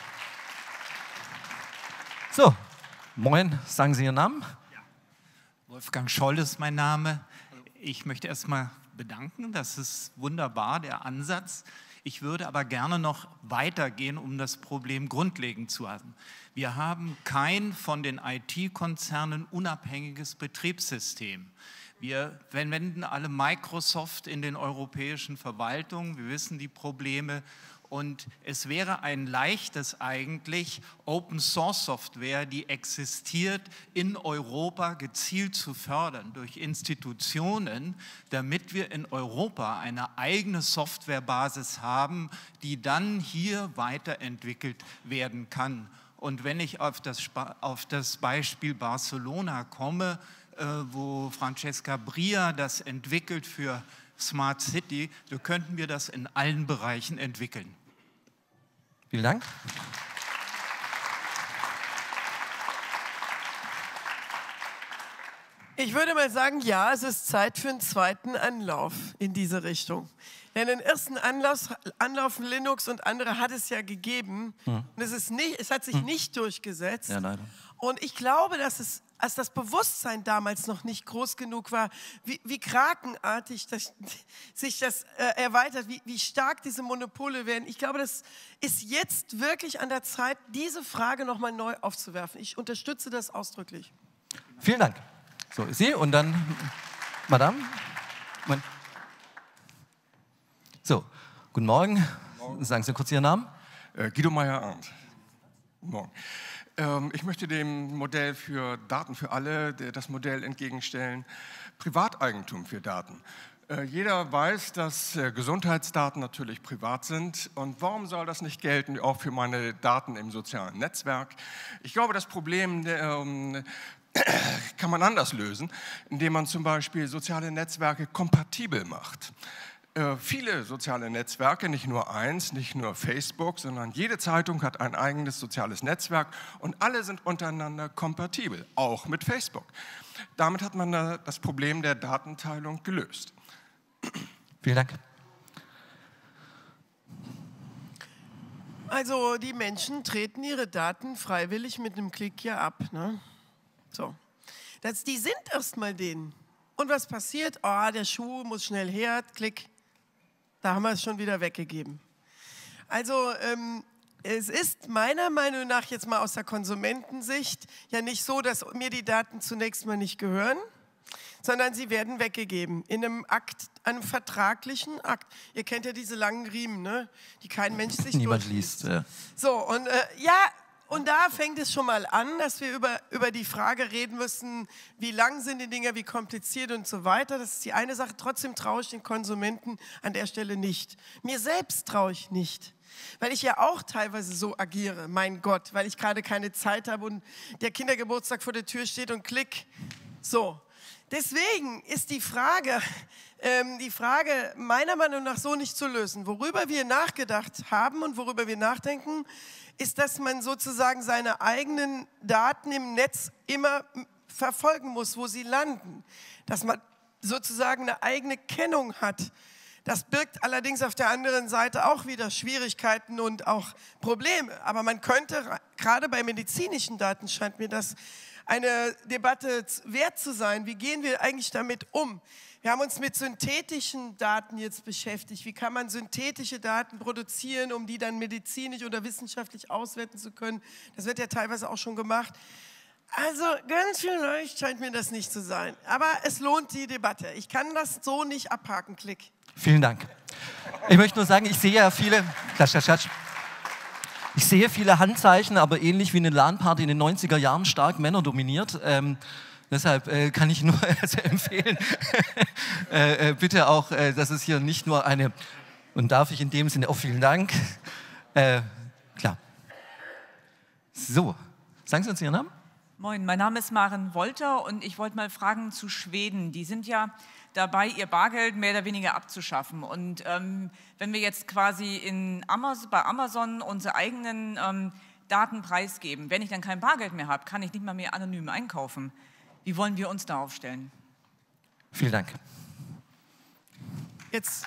So, moin, sagen Sie Ihren Namen? Wolfgang Scholl ist mein Name. Ich möchte erstmal bedanken, das ist wunderbar, der Ansatz. Ich würde aber gerne noch weitergehen, um das Problem grundlegend zu haben. Wir haben kein von den I T-Konzernen unabhängiges Betriebssystem. Wir verwenden alle Microsoft in den europäischen Verwaltungen, wir wissen die Probleme. Und es wäre ein leichtes eigentlich, Open-Source-Software, die existiert, in Europa gezielt zu fördern durch Institutionen, damit wir in Europa eine eigene Softwarebasis haben, die dann hier weiterentwickelt werden kann. Und wenn ich auf das, auf das Beispiel Barcelona komme, äh, wo Francesca Bria das entwickelt für Smart City, so könnten wir das in allen Bereichen entwickeln. Vielen Dank. Ich würde mal sagen, ja, es ist Zeit für einen zweiten Anlauf in diese Richtung. Denn den ersten Anlauf, Anlauf Linux und andere hat es ja gegeben. Hm. Und es, ist nicht, es hat sich hm. nicht durchgesetzt. Ja, leider. Und ich glaube, dass es, als das Bewusstsein damals noch nicht groß genug war, wie, wie krakenartig das, sich das äh, erweitert, wie, wie stark diese Monopole werden. Ich glaube, das ist jetzt wirklich an der Zeit, diese Frage nochmal neu aufzuwerfen. Ich unterstütze das ausdrücklich. Vielen Dank. So, Sie und dann Madame. Moment. So, guten Morgen. Morgen. Sagen Sie kurz Ihren Namen. Äh, Guido Meyer-Arndt. Guten Morgen. Ähm, ich möchte dem Modell für Daten für alle das Modell entgegenstellen, Privateigentum für Daten. Äh, jeder weiß, dass äh, Gesundheitsdaten natürlich privat sind. Und warum soll das nicht gelten, auch für meine Daten im sozialen Netzwerk? Ich glaube, das Problem der, ähm, kann man anders lösen, indem man zum Beispiel soziale Netzwerke kompatibel macht. Äh, viele soziale Netzwerke, nicht nur eins, nicht nur Facebook, sondern jede Zeitung hat ein eigenes soziales Netzwerk und alle sind untereinander kompatibel, auch mit Facebook. Damit hat man da das Problem der Datenteilung gelöst. Vielen Dank. Also die Menschen treten ihre Daten freiwillig mit einem Klick hier ab. Ne? So. Das, die sind erstmal denen. Und was passiert? Oh, der Schuh muss schnell her, Klick. Da haben wir es schon wieder weggegeben. Also ähm, es ist meiner Meinung nach jetzt mal aus der Konsumentensicht ja nicht so, dass mir die Daten zunächst mal nicht gehören, sondern sie werden weggegeben in einem Akt, einem vertraglichen Akt. Ihr kennt ja diese langen Riemen, ne? Die kein Mensch sich Niemand durchliest. liest. Ja. So, und äh, ja, und da fängt es schon mal an, dass wir über, über die Frage reden müssen, wie lang sind die Dinge, wie kompliziert und so weiter. Das ist die eine Sache. Trotzdem traue ich den Konsumenten an der Stelle nicht. Mir selbst traue ich nicht. Weil ich ja auch teilweise so agiere, mein Gott, weil ich gerade keine Zeit habe und der Kindergeburtstag vor der Tür steht und klick. So. Deswegen ist die Frage, ähm, die Frage meiner Meinung nach so nicht zu lösen. Worüber wir nachgedacht haben und worüber wir nachdenken, ist, dass man sozusagen seine eigenen Daten im Netz immer verfolgen muss, wo sie landen. Dass man sozusagen eine eigene Kennung hat. Das birgt allerdings auf der anderen Seite auch wieder Schwierigkeiten und auch Probleme. Aber man könnte, gerade bei medizinischen Daten scheint mir das eine Debatte wert zu sein. Wie gehen wir eigentlich damit um? Wir haben uns mit synthetischen Daten jetzt beschäftigt. Wie kann man synthetische Daten produzieren, um die dann medizinisch oder wissenschaftlich auswerten zu können? Das wird ja teilweise auch schon gemacht. Also ganz vielleicht scheint mir das nicht zu sein. Aber es lohnt die Debatte. Ich kann das so nicht abhaken. Klick. Vielen Dank. Ich möchte nur sagen, ich sehe ja viele... Klatsch, klatsch, klatsch. Ich sehe viele Handzeichen, aber ähnlich wie eine LAN-Party in den neunziger Jahren stark männerdominiert. Ähm, deshalb äh, kann ich nur also empfehlen, äh, äh, bitte auch, äh, dass es hier nicht nur eine, und darf ich in dem Sinne auch vielen Dank, äh, klar. So, sagen Sie uns Ihren Namen? Moin, mein Name ist Maren Wolter und ich wollte mal fragen zu Schweden. Die sind ja dabei, ihr Bargeld mehr oder weniger abzuschaffen. Und ähm, wenn wir jetzt quasi in Amazon, bei Amazon unsere eigenen ähm, Daten preisgeben, wenn ich dann kein Bargeld mehr habe, kann ich nicht mal mehr anonym einkaufen. Wie wollen wir uns da aufstellen? Vielen Dank. Jetzt.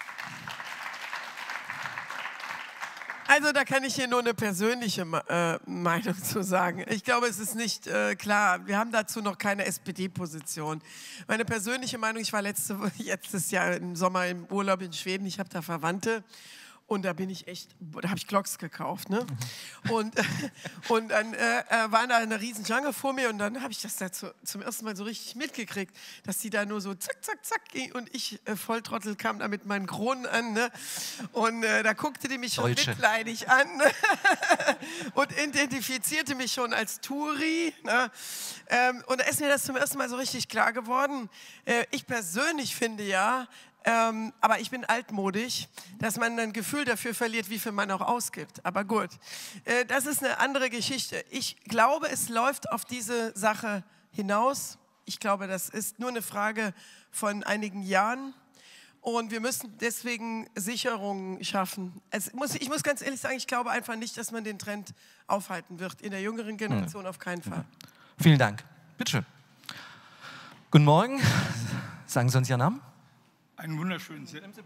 Also da kann ich hier nur eine persönliche äh, Meinung zu sagen. Ich glaube, es ist nicht äh, klar. Wir haben dazu noch keine S P D-Position. Meine persönliche Meinung, ich war letzte, letztes Jahr im Sommer im Urlaub in Schweden, ich habe da Verwandte. Und da bin ich echt, da habe ich Glocks gekauft, ne? Und, und dann äh, war da eine riesen Schlange vor mir und dann habe ich das da zu, zum ersten Mal so richtig mitgekriegt, dass die da nur so zack, zack, zack ging und ich, äh, Volltrottel, kam da mit meinen Kronen an, ne? Und äh, da guckte die mich schon Deutsche. mitleidig an, ne? Und identifizierte mich schon als Touri, ne? Ähm, und da ist mir das zum ersten Mal so richtig klar geworden. Äh, ich persönlich finde ja, Ähm, aber ich bin altmodisch, dass man ein Gefühl dafür verliert, wie viel man auch ausgibt. Aber gut, äh, das ist eine andere Geschichte. Ich glaube, es läuft auf diese Sache hinaus. Ich glaube, das ist nur eine Frage von einigen Jahren. Und wir müssen deswegen Sicherungen schaffen. Es muss, ich muss ganz ehrlich sagen, ich glaube einfach nicht, dass man den Trend aufhalten wird. In der jüngeren Generation hm. auf keinen Fall. Vielen Dank. Bitte schön. Guten Morgen. Sagen Sie uns Ihren Namen. Einen wunderschönen,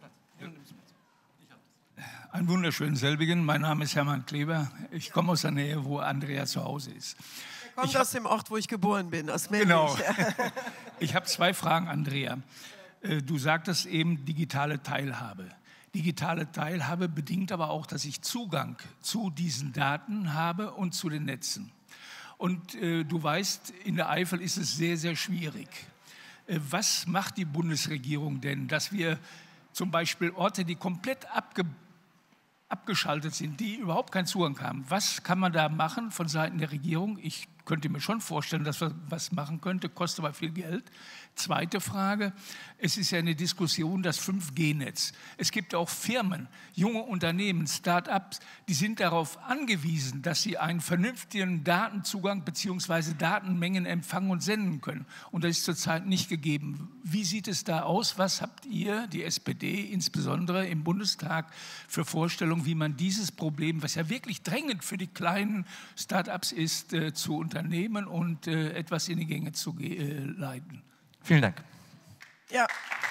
einen wunderschönen selbigen. Mein Name ist Hermann Kleber. Ich komme aus der Nähe, wo Andrea zu Hause ist. Er kommt ich aus dem Ort, wo ich geboren bin, aus Männlich. Genau. Ich habe zwei Fragen, Andrea. Du sagtest eben digitale Teilhabe. Digitale Teilhabe bedingt aber auch, dass ich Zugang zu diesen Daten habe und zu den Netzen. Und äh, du weißt, in der Eifel ist es sehr, sehr schwierig. Was macht die Bundesregierung denn, dass wir zum Beispiel Orte, die komplett abge, abgeschaltet sind, die überhaupt keinen Zugang haben, was kann man da machen von Seiten der Regierung? Ich könnte mir schon vorstellen, dass man was machen könnte, kostet aber viel Geld. Zweite Frage, es ist ja eine Diskussion, das fünf G Netz. Es gibt auch Firmen, junge Unternehmen, Start-ups, die sind darauf angewiesen, dass sie einen vernünftigen Datenzugang bzw. Datenmengen empfangen und senden können. Und das ist zurzeit nicht gegeben. Wie sieht es da aus? Was habt ihr, die S P D, insbesondere im Bundestag, für Vorstellungen, wie man dieses Problem, was ja wirklich drängend für die kleinen Start-ups ist, äh, zu unternehmen und äh, etwas in die Gänge zu äh, leiten? Vielen Dank. Ja.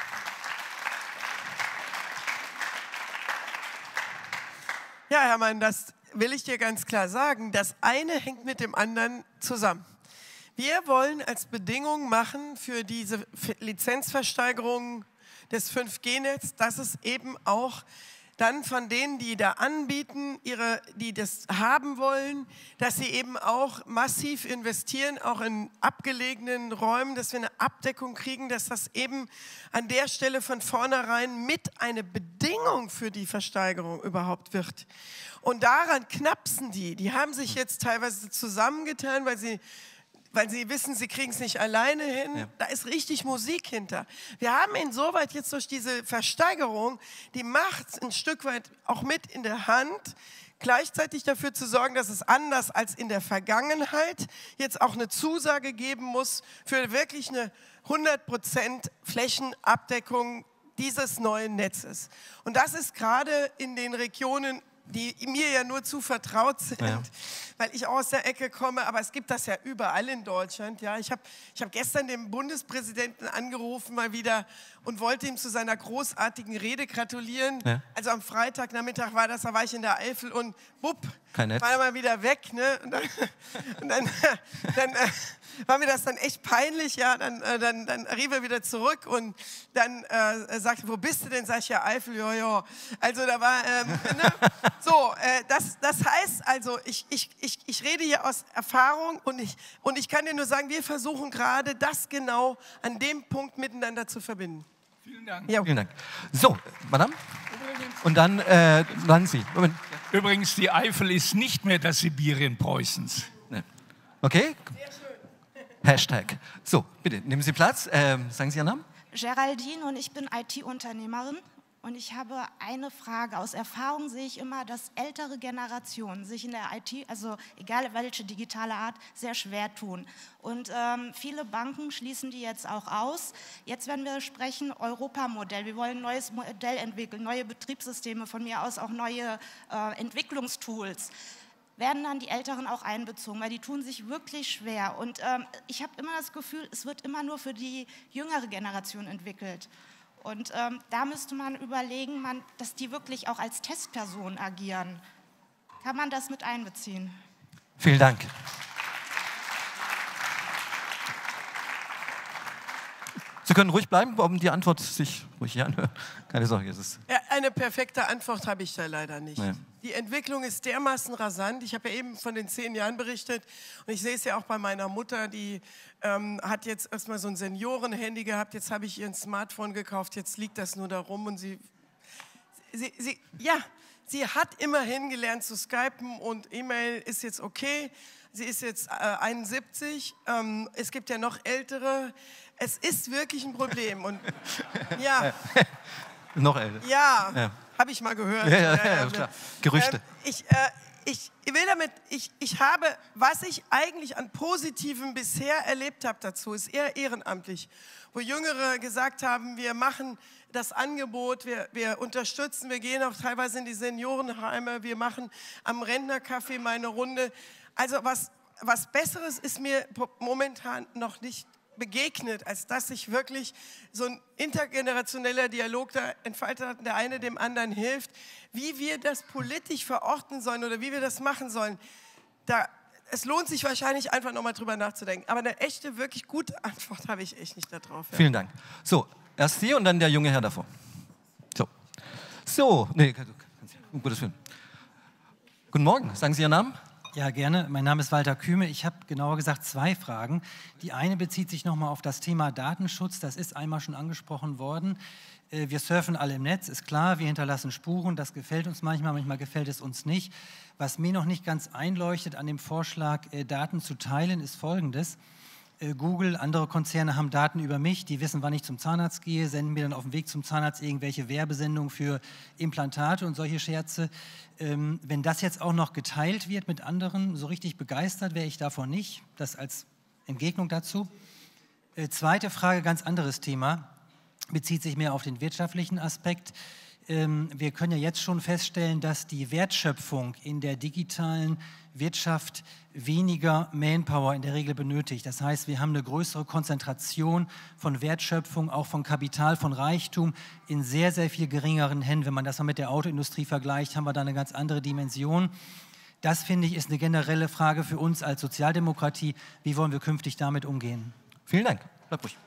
Ja, Hermann, das will ich dir ganz klar sagen. Das eine hängt mit dem anderen zusammen. Wir wollen als Bedingung machen für diese Lizenzversteigerung des fünf G Netz, dass es eben auch dann von denen, die da anbieten, ihre, die das haben wollen, dass sie eben auch massiv investieren, auch in abgelegenen Räumen, dass wir eine Abdeckung kriegen, dass das eben an der Stelle von vornherein mit eine Bedingung für die Versteigerung überhaupt wird. Und daran knapsen die. Die haben sich jetzt teilweise zusammengetan, weil sie weil sie wissen, sie kriegen es nicht alleine hin. Ja. Da ist richtig Musik hinter. Wir haben insoweit jetzt durch diese Versteigerung die Macht ein Stück weit auch mit in der Hand, gleichzeitig dafür zu sorgen, dass es anders als in der Vergangenheit jetzt auch eine Zusage geben muss für wirklich eine hundert Prozent Flächenabdeckung dieses neuen Netzes. Und das ist gerade in den Regionen, die mir ja nur zu vertraut sind, ja. weil ich aus der Ecke komme, aber es gibt das ja überall in Deutschland. Ja. Ich habe ich hab gestern den Bundespräsidenten angerufen mal wieder und wollte ihm zu seiner großartigen Rede gratulieren. Ja. Also am Freitagnachmittag war das, da war ich in der Eifel und bupp, war er mal wieder weg. Ne? Und dann, und dann, dann äh, war mir das dann echt peinlich. Ja? Dann, äh, dann, dann rief er wieder zurück und dann äh, sagte, wo bist du denn? Sag ich, ja, Eifel, ja, ja. Also da war, ähm, ne? So, äh, das, das heißt also, ich, ich, ich, ich rede hier aus Erfahrung und ich, und ich kann dir nur sagen, wir versuchen gerade, das genau an dem Punkt miteinander zu verbinden. Vielen Dank. Ja. Vielen Dank. So, Madame. Und dann, äh, dann Sie. Moment. Übrigens, die Eifel ist nicht mehr das Sibirien Preußens. Nee. Okay? Sehr schön. Hashtag. So, bitte, nehmen Sie Platz. Ähm, sagen Sie Ihren Namen? Geraldine und ich bin I T-Unternehmerin. Und ich habe eine Frage. Aus Erfahrung sehe ich immer, dass ältere Generationen sich in der I T, also egal welche digitale Art, sehr schwer tun. Und ähm, viele Banken schließen die jetzt auch aus. Jetzt, wenn wir sprechen, Europamodell, wir wollen ein neues Modell entwickeln, neue Betriebssysteme, von mir aus auch neue äh, Entwicklungstools. Werden dann die Älteren auch einbezogen, weil die tun sich wirklich schwer. Und ähm, ich habe immer das Gefühl, es wird immer nur für die jüngere Generation entwickelt. Und ähm, da müsste man überlegen, man, dass die wirklich auch als Testpersonen agieren. Kann man das mit einbeziehen? Vielen Dank. Sie können ruhig bleiben, um die Antwort sich ruhig hier anhört. Keine Sorge. Es ist ja, eine perfekte Antwort habe ich da leider nicht. Nee. Die Entwicklung ist dermaßen rasant. Ich habe ja eben von den zehn Jahren berichtet und ich sehe es ja auch bei meiner Mutter, die ähm, hat jetzt erstmal so ein Seniorenhandy gehabt, jetzt habe ich ihr ein Smartphone gekauft, jetzt liegt das nur da rum und sie, sie, sie, ja, sie hat immerhin gelernt zu skypen und E-Mail ist jetzt okay. Sie ist jetzt äh, einundsiebzig, ähm, es gibt ja noch ältere. Es ist wirklich ein Problem und ja. Noch älter. Ja, ja. habe ich mal gehört. Ja, ja, ja, ja, klar. Gerüchte. Ähm, ich, äh, ich will damit, ich, ich habe, was ich eigentlich an Positivem bisher erlebt habe dazu, ist eher ehrenamtlich, wo Jüngere gesagt haben, wir machen das Angebot, wir, wir unterstützen, wir gehen auch teilweise in die Seniorenheime, wir machen am Rentnercafé mal eine Runde. Also was, was Besseres ist mir momentan noch nicht begegnet, als dass sich wirklich so ein intergenerationeller Dialog da entfaltet hat und der eine dem anderen hilft. Wie wir das politisch verorten sollen oder wie wir das machen sollen, da, es lohnt sich wahrscheinlich einfach nochmal drüber nachzudenken. Aber eine echte, wirklich gute Antwort habe ich echt nicht darauf. Ja. Vielen Dank. So, erst Sie und dann der junge Herr davor. So, so nee, um Gottes Willen. Guten Morgen, sagen Sie Ihren Namen? Ja, gerne. Mein Name ist Walter Küme. Ich habe genauer gesagt zwei Fragen. Die eine bezieht sich nochmal auf das Thema Datenschutz. Das ist einmal schon angesprochen worden. Wir surfen alle im Netz, ist klar. Wir hinterlassen Spuren. Das gefällt uns manchmal, manchmal gefällt es uns nicht. Was mir noch nicht ganz einleuchtet an dem Vorschlag, Daten zu teilen, ist Folgendes. Google, andere Konzerne haben Daten über mich, die wissen, wann ich zum Zahnarzt gehe, senden mir dann auf dem Weg zum Zahnarzt irgendwelche Werbesendungen für Implantate und solche Scherze. Ähm, wenn das jetzt auch noch geteilt wird mit anderen, so richtig begeistert wäre ich davon nicht. Das als Entgegnung dazu. Äh, zweite Frage, ganz anderes Thema, bezieht sich mehr auf den wirtschaftlichen Aspekt. Ähm, wir können ja jetzt schon feststellen, dass die Wertschöpfung in der digitalen Wirtschaft weniger Manpower in der Regel benötigt. Das heißt, wir haben eine größere Konzentration von Wertschöpfung, auch von Kapital, von Reichtum in sehr, sehr viel geringeren Händen. Wenn man das mal mit der Autoindustrie vergleicht, haben wir da eine ganz andere Dimension. Das, finde ich, ist eine generelle Frage für uns als Sozialdemokratie. Wie wollen wir künftig damit umgehen? Vielen Dank. Bleib ruhig.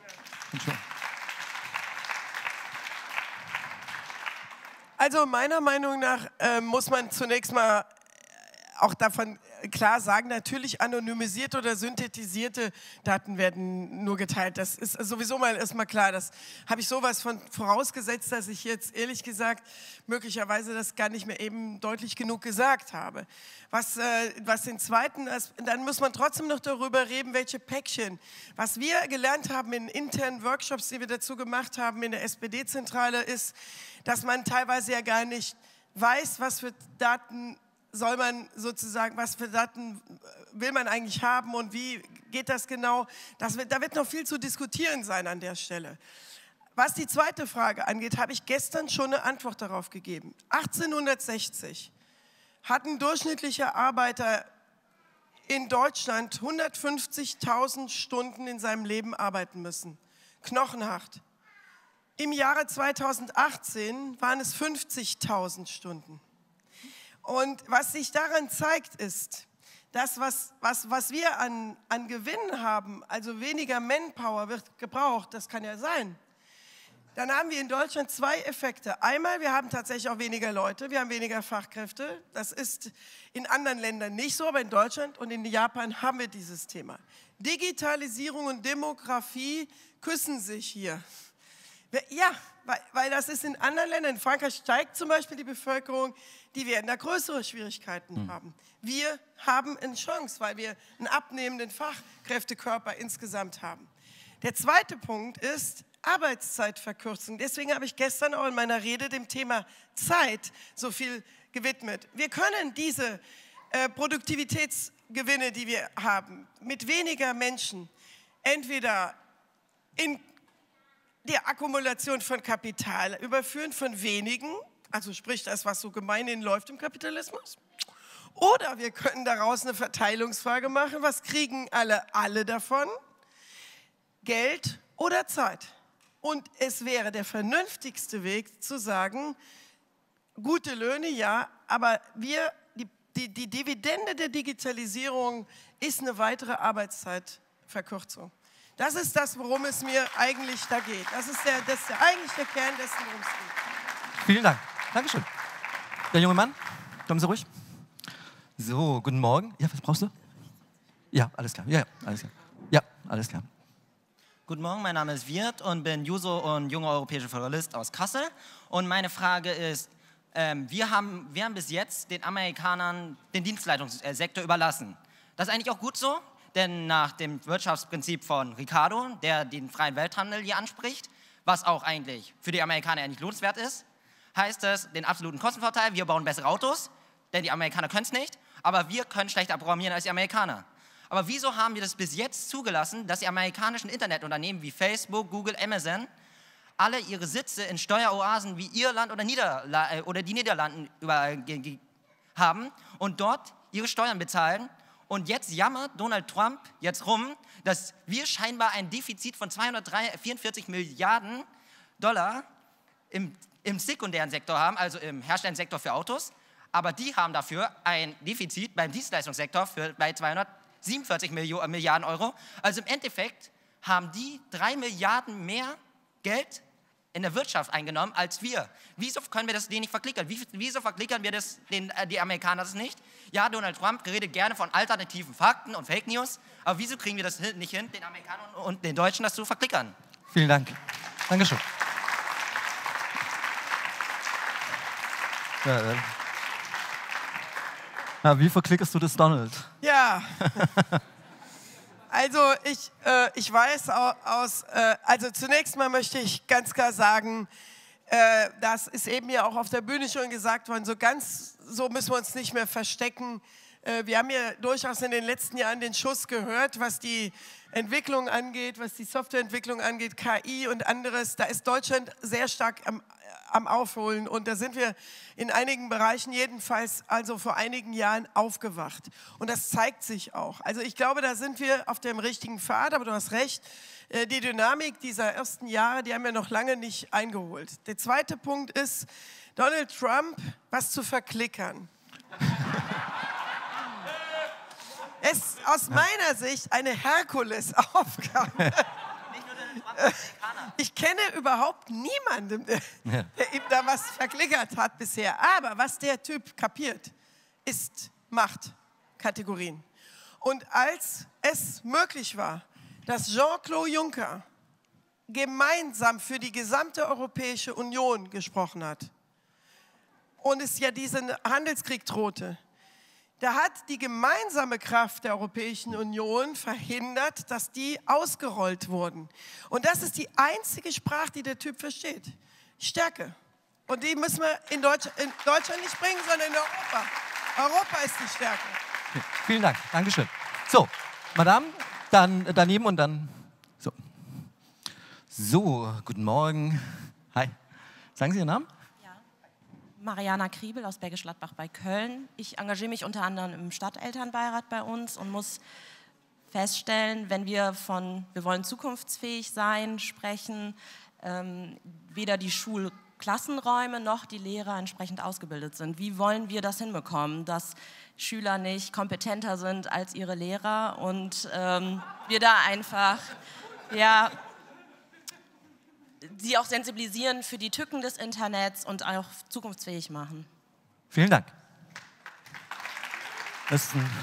Also meiner Meinung nach äh, muss man zunächst mal auch davon klar sagen, natürlich anonymisierte oder synthetisierte Daten werden nur geteilt. Das ist sowieso mal erstmal klar. Das habe ich sowas von vorausgesetzt, dass ich jetzt ehrlich gesagt möglicherweise das gar nicht mehr eben deutlich genug gesagt habe. Was, äh, was den zweiten, das, dann muss man trotzdem noch darüber reden, welche Päckchen. Was wir gelernt haben in internen Workshops, die wir dazu gemacht haben in der S P D-Zentrale, ist, dass man teilweise ja gar nicht weiß, was für Daten soll man sozusagen, was für Daten will man eigentlich haben und wie geht das genau? Das wird, da wird noch viel zu diskutieren sein an der Stelle. Was die zweite Frage angeht, habe ich gestern schon eine Antwort darauf gegeben. achtzehnhundertsechzig hatten durchschnittliche Arbeiter in Deutschland hundertfünfzigtausend Stunden in seinem Leben arbeiten müssen. Knochenhart. Im Jahre zweitausendachtzehn waren es fünfzigtausend Stunden. Und was sich daran zeigt, ist, das, was, was, was wir an, an Gewinnen haben, also weniger Manpower wird gebraucht, das kann ja sein. Dann haben wir in Deutschland zwei Effekte. Einmal, wir haben tatsächlich auch weniger Leute, wir haben weniger Fachkräfte. Das ist in anderen Ländern nicht so, aber in Deutschland und in Japan haben wir dieses Thema. Digitalisierung und Demografie küssen sich hier. Ja, weil, weil das ist in anderen Ländern. In Frankreich steigt zum Beispiel die Bevölkerung, die werden da größere Schwierigkeiten mhm. haben. Wir haben eine Chance, weil wir einen abnehmenden Fachkräftekörper insgesamt haben. Der zweite Punkt ist Arbeitszeitverkürzung. Deswegen habe ich gestern auch in meiner Rede dem Thema Zeit so viel gewidmet. Wir können diese äh, Produktivitätsgewinne, die wir haben, mit weniger Menschen entweder in die Akkumulation von Kapital überführen von wenigen, also sprich das, was so gemeinhin läuft im Kapitalismus. Oder wir können daraus eine Verteilungsfrage machen, was kriegen alle, alle davon? Geld oder Zeit. Und es wäre der vernünftigste Weg zu sagen, gute Löhne, ja, aber wir, die, die, die Dividende der Digitalisierung ist eine weitere Arbeitszeitverkürzung. Das ist das, worum es mir eigentlich da geht. Das ist, der, das ist der, eigentlich der Kern dessen, worum es geht. Vielen Dank. Dankeschön. Der junge Mann, kommen Sie ruhig. So, guten Morgen. Ja, was brauchst du? Ja, alles klar. Ja, ja, alles klar. Ja, alles klar. Guten Morgen, mein Name ist Wirt und bin Juso und junger europäischer Föderalist aus Kassel. Und meine Frage ist, ähm, wir, haben, wir haben bis jetzt den Amerikanern den Dienstleistungssektor überlassen. Das ist eigentlich auch gut so, denn nach dem Wirtschaftsprinzip von Ricardo, der den freien Welthandel hier anspricht, was auch eigentlich für die Amerikaner eigentlich lohnenswert ist, heißt es den absoluten Kostenvorteil, wir bauen bessere Autos, denn die Amerikaner können es nicht, aber wir können schlechter programmieren als die Amerikaner. Aber wieso haben wir das bis jetzt zugelassen, dass die amerikanischen Internetunternehmen wie Facebook, Google, Amazon alle ihre Sitze in Steueroasen wie Irland oder, Niederla oder die Niederlanden überall haben und dort ihre Steuern bezahlen? Und jetzt jammert Donald Trump jetzt rum, dass wir scheinbar ein Defizit von zweihundertvierundvierzig Milliarden Dollar im, im sekundären Sektor haben, also im herstellenden Sektor für Autos. Aber die haben dafür ein Defizit beim Dienstleistungssektor für, bei zweihundertsiebenundvierzig Milliarden Euro. Also im Endeffekt haben die drei Milliarden mehr Geld in der Wirtschaft eingenommen als wir. Wieso können wir das denen nicht verklickern? Wie, wieso verklickern wir das den, äh, die Amerikaner das nicht? Ja, Donald Trump redet gerne von alternativen Fakten und Fake News, aber wieso kriegen wir das nicht hin, den Amerikanern und den Deutschen das zu verklickern? Vielen Dank. Dankeschön. Ja, äh. ja, wie verklickerst du das, Donald? Ja. Also ich, äh, ich weiß aus, äh, also zunächst mal möchte ich ganz klar sagen, äh, das ist eben ja auch auf der Bühne schon gesagt worden, so ganz so müssen wir uns nicht mehr verstecken. Äh, wir haben ja durchaus in den letzten Jahren den Schuss gehört, was die Entwicklung angeht, was die Softwareentwicklung angeht, K I und anderes. Da ist Deutschland sehr stark am, am Aufholen und da sind wir in einigen Bereichen jedenfalls also vor einigen Jahren aufgewacht. Und das zeigt sich auch. Also ich glaube, da sind wir auf dem richtigen Pfad, aber du hast recht, die Dynamik dieser ersten Jahre, die haben wir noch lange nicht eingeholt. Der zweite Punkt ist, Donald Trump, was zu verklickern. Es ist aus meiner Sicht eine Herkulesaufgabe. Ich kenne überhaupt niemanden, der, Ja. der ihm da was verklickert hat bisher. Aber was der Typ kapiert, ist Machtkategorien. Und als es möglich war, dass Jean-Claude Juncker gemeinsam für die gesamte Europäische Union gesprochen hat und es ja diesen Handelskrieg drohte, da hat die gemeinsame Kraft der Europäischen Union verhindert, dass die ausgerollt wurden. Und das ist die einzige Sprache, die der Typ versteht. Stärke. Und die müssen wir in, Deutsch, in Deutschland nicht bringen, sondern in Europa. Europa ist die Stärke. Okay. Vielen Dank. Dankeschön. So, Madame, dann daneben und dann so. So, guten Morgen. Hi. Sagen Sie Ihren Namen? Mariana Kriebel aus Bergisch Gladbach bei Köln. Ich engagiere mich unter anderem im Stadtelternbeirat bei uns und muss feststellen, wenn wir von wir wollen zukunftsfähig sein sprechen, ähm, weder die Schulklassenräume noch die Lehrer entsprechend ausgebildet sind. Wie wollen wir das hinbekommen, dass Schüler nicht kompetenter sind als ihre Lehrer und ähm, wir da einfach ja sie auch sensibilisieren für die Tücken des Internets und auch zukunftsfähig machen. Vielen Dank. Das ist ein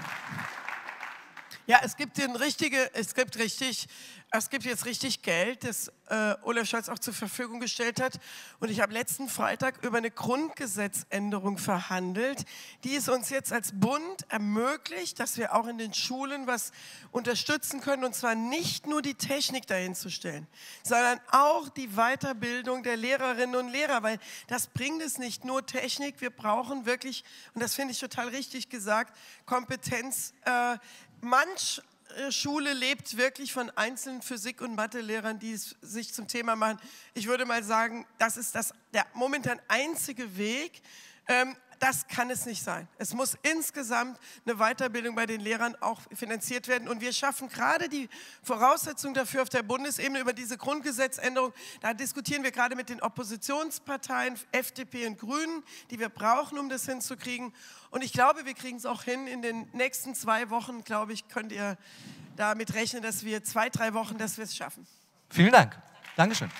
Ja, es gibt den richtige, es gibt richtig, es gibt jetzt richtig Geld, das äh, Olaf Scholz auch zur Verfügung gestellt hat. Und ich habe letzten Freitag über eine Grundgesetzänderung verhandelt, die es uns jetzt als Bund ermöglicht, dass wir auch in den Schulen was unterstützen können. Und zwar nicht nur die Technik dahin zu stellen, sondern auch die Weiterbildung der Lehrerinnen und Lehrer. Weil das bringt es nicht nur Technik, wir brauchen wirklich, und das finde ich total richtig gesagt, Kompetenz. Äh, manch Schule lebt wirklich von einzelnen Physik- und Mathelehrern, die es sich zum Thema machen. Ich würde mal sagen, das ist das, der momentan einzige Weg. Ähm, das kann es nicht sein. Es muss insgesamt eine Weiterbildung bei den Lehrern auch finanziert werden. Und wir schaffen gerade die Voraussetzungen dafür auf der Bundesebene über diese Grundgesetzänderung. Da diskutieren wir gerade mit den Oppositionsparteien, F D P und Grünen, die wir brauchen, um das hinzukriegen. Und ich glaube, wir kriegen es auch hin. In den nächsten zwei Wochen, glaube ich, könnt ihr damit rechnen, dass wir zwei, drei Wochen, dass wir es schaffen. Vielen Dank. Dankeschön.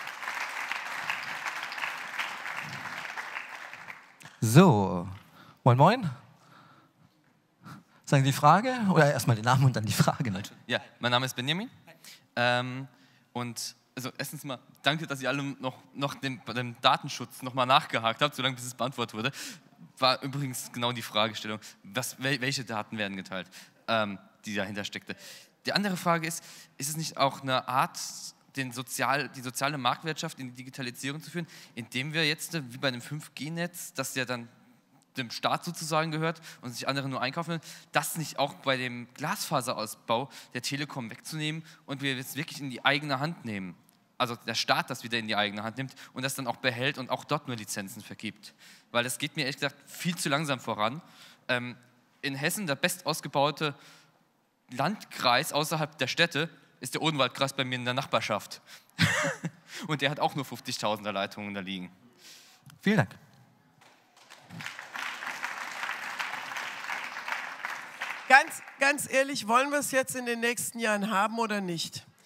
So, moin moin. Sagen Sie die Frage oder erstmal den Namen und dann die Frage? Natürlich. Ja, mein Name ist Benjamin. Ähm, und also erstens mal danke, dass ihr alle noch, noch den, den Datenschutz nochmal nachgehakt habt, solange bis es beantwortet wurde. War übrigens genau die Fragestellung, was, welche Daten werden geteilt, ähm, die dahinter steckte. Die andere Frage ist, ist es nicht auch eine Art, den Sozial, die soziale Marktwirtschaft in die Digitalisierung zu führen, indem wir jetzt, wie bei einem fünf G Netz, das ja dann dem Staat sozusagen gehört und sich andere nur einkaufen, das nicht auch bei dem Glasfaserausbau der Telekom wegzunehmen und wir jetzt wirklich in die eigene Hand nehmen. Also der Staat das wieder in die eigene Hand nimmt und das dann auch behält und auch dort nur Lizenzen vergibt. Weil das geht mir ehrlich gesagt viel zu langsam voran. Ähm, in Hessen, der bestausgebaute Landkreis außerhalb der Städte, ist der Odenwaldkreis bei mir in der Nachbarschaft. Und der hat auch nur fünfzigtausender Leitungen da liegen. Vielen Dank. Ganz, ganz ehrlich, wollen wir es jetzt in den nächsten Jahren haben oder nicht?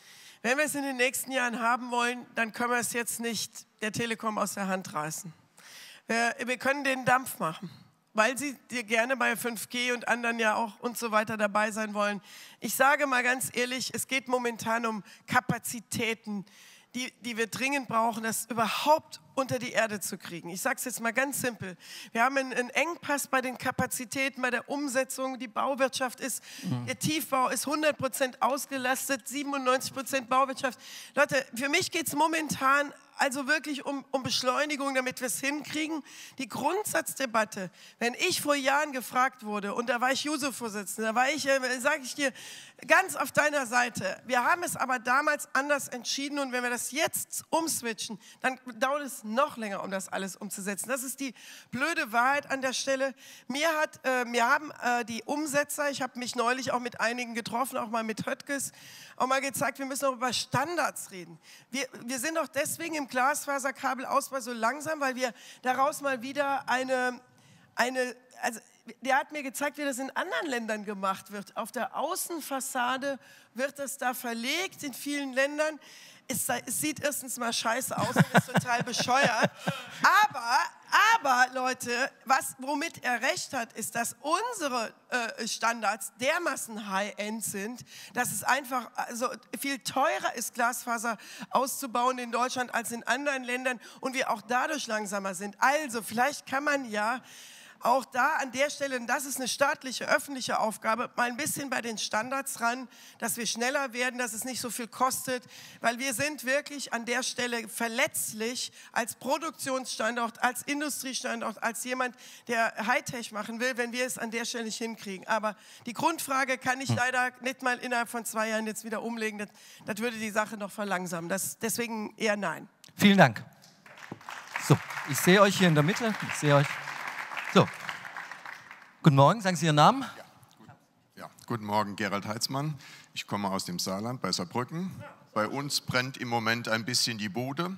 Wenn wir es in den nächsten Jahren haben wollen, dann können wir es jetzt nicht der Telekom aus der Hand reißen. Wir, wir können den Dampf machen, weil sie dir gerne bei fünf G und anderen ja auch und so weiter dabei sein wollen. Ich sage mal ganz ehrlich, es geht momentan um Kapazitäten, die, die wir dringend brauchen, das überhaupt unter die Erde zu kriegen. Ich sage es jetzt mal ganz simpel. Wir haben einen, einen Engpass bei den Kapazitäten, bei der Umsetzung. Die Bauwirtschaft ist, mhm. der Tiefbau ist hundert Prozent ausgelastet, siebenundneunzig Prozent Bauwirtschaft. Leute, für mich geht es momentan also wirklich um, um Beschleunigung, damit wir es hinkriegen. Die Grundsatzdebatte, wenn ich vor Jahren gefragt wurde, und da war ich Juso-Vorsitzender, da war ich, äh, sage ich dir, ganz auf deiner Seite. Wir haben es aber damals anders entschieden und wenn wir das jetzt umswitchen, dann dauert es noch länger, um das alles umzusetzen. Das ist die blöde Wahrheit an der Stelle. Mir, hat, äh, mir haben äh, die Umsetzer, ich habe mich neulich auch mit einigen getroffen, auch mal mit Höttges, auch mal gezeigt, wir müssen auch über Standards reden. Wir, wir sind doch deswegen im Glasfaserkabelausbau so langsam, weil wir daraus mal wieder eine, eine also der hat mir gezeigt, wie das in anderen Ländern gemacht wird. Auf der Außenfassade wird das da verlegt in vielen Ländern. Es, es sieht erstens mal scheiße aus und ist total bescheuert. Aber, aber Leute, was, womit er recht hat, ist, dass unsere äh, Standards dermaßen high-end sind, dass es einfach also viel teurer ist, Glasfaser auszubauen in Deutschland als in anderen Ländern und wir auch dadurch langsamer sind. Also vielleicht kann man ja auch da an der Stelle, und das ist eine staatliche, öffentliche Aufgabe, mal ein bisschen bei den Standards ran, dass wir schneller werden, dass es nicht so viel kostet, weil wir sind wirklich an der Stelle verletzlich als Produktionsstandort, als Industriestandort, als jemand, der Hightech machen will, wenn wir es an der Stelle nicht hinkriegen. Aber die Grundfrage kann ich leider nicht mal innerhalb von zwei Jahren jetzt wieder umlegen. Das, das würde die Sache noch verlangsamen. Das, deswegen eher nein. Vielen Dank. So, ich sehe euch hier in der Mitte. Ich sehe euch. So, guten Morgen, sagen Sie Ihren Namen. Ja, gut. Ja, guten Morgen, Gerald Heitzmann. Ich komme aus dem Saarland, bei Saarbrücken. Bei uns brennt im Moment ein bisschen die Bude.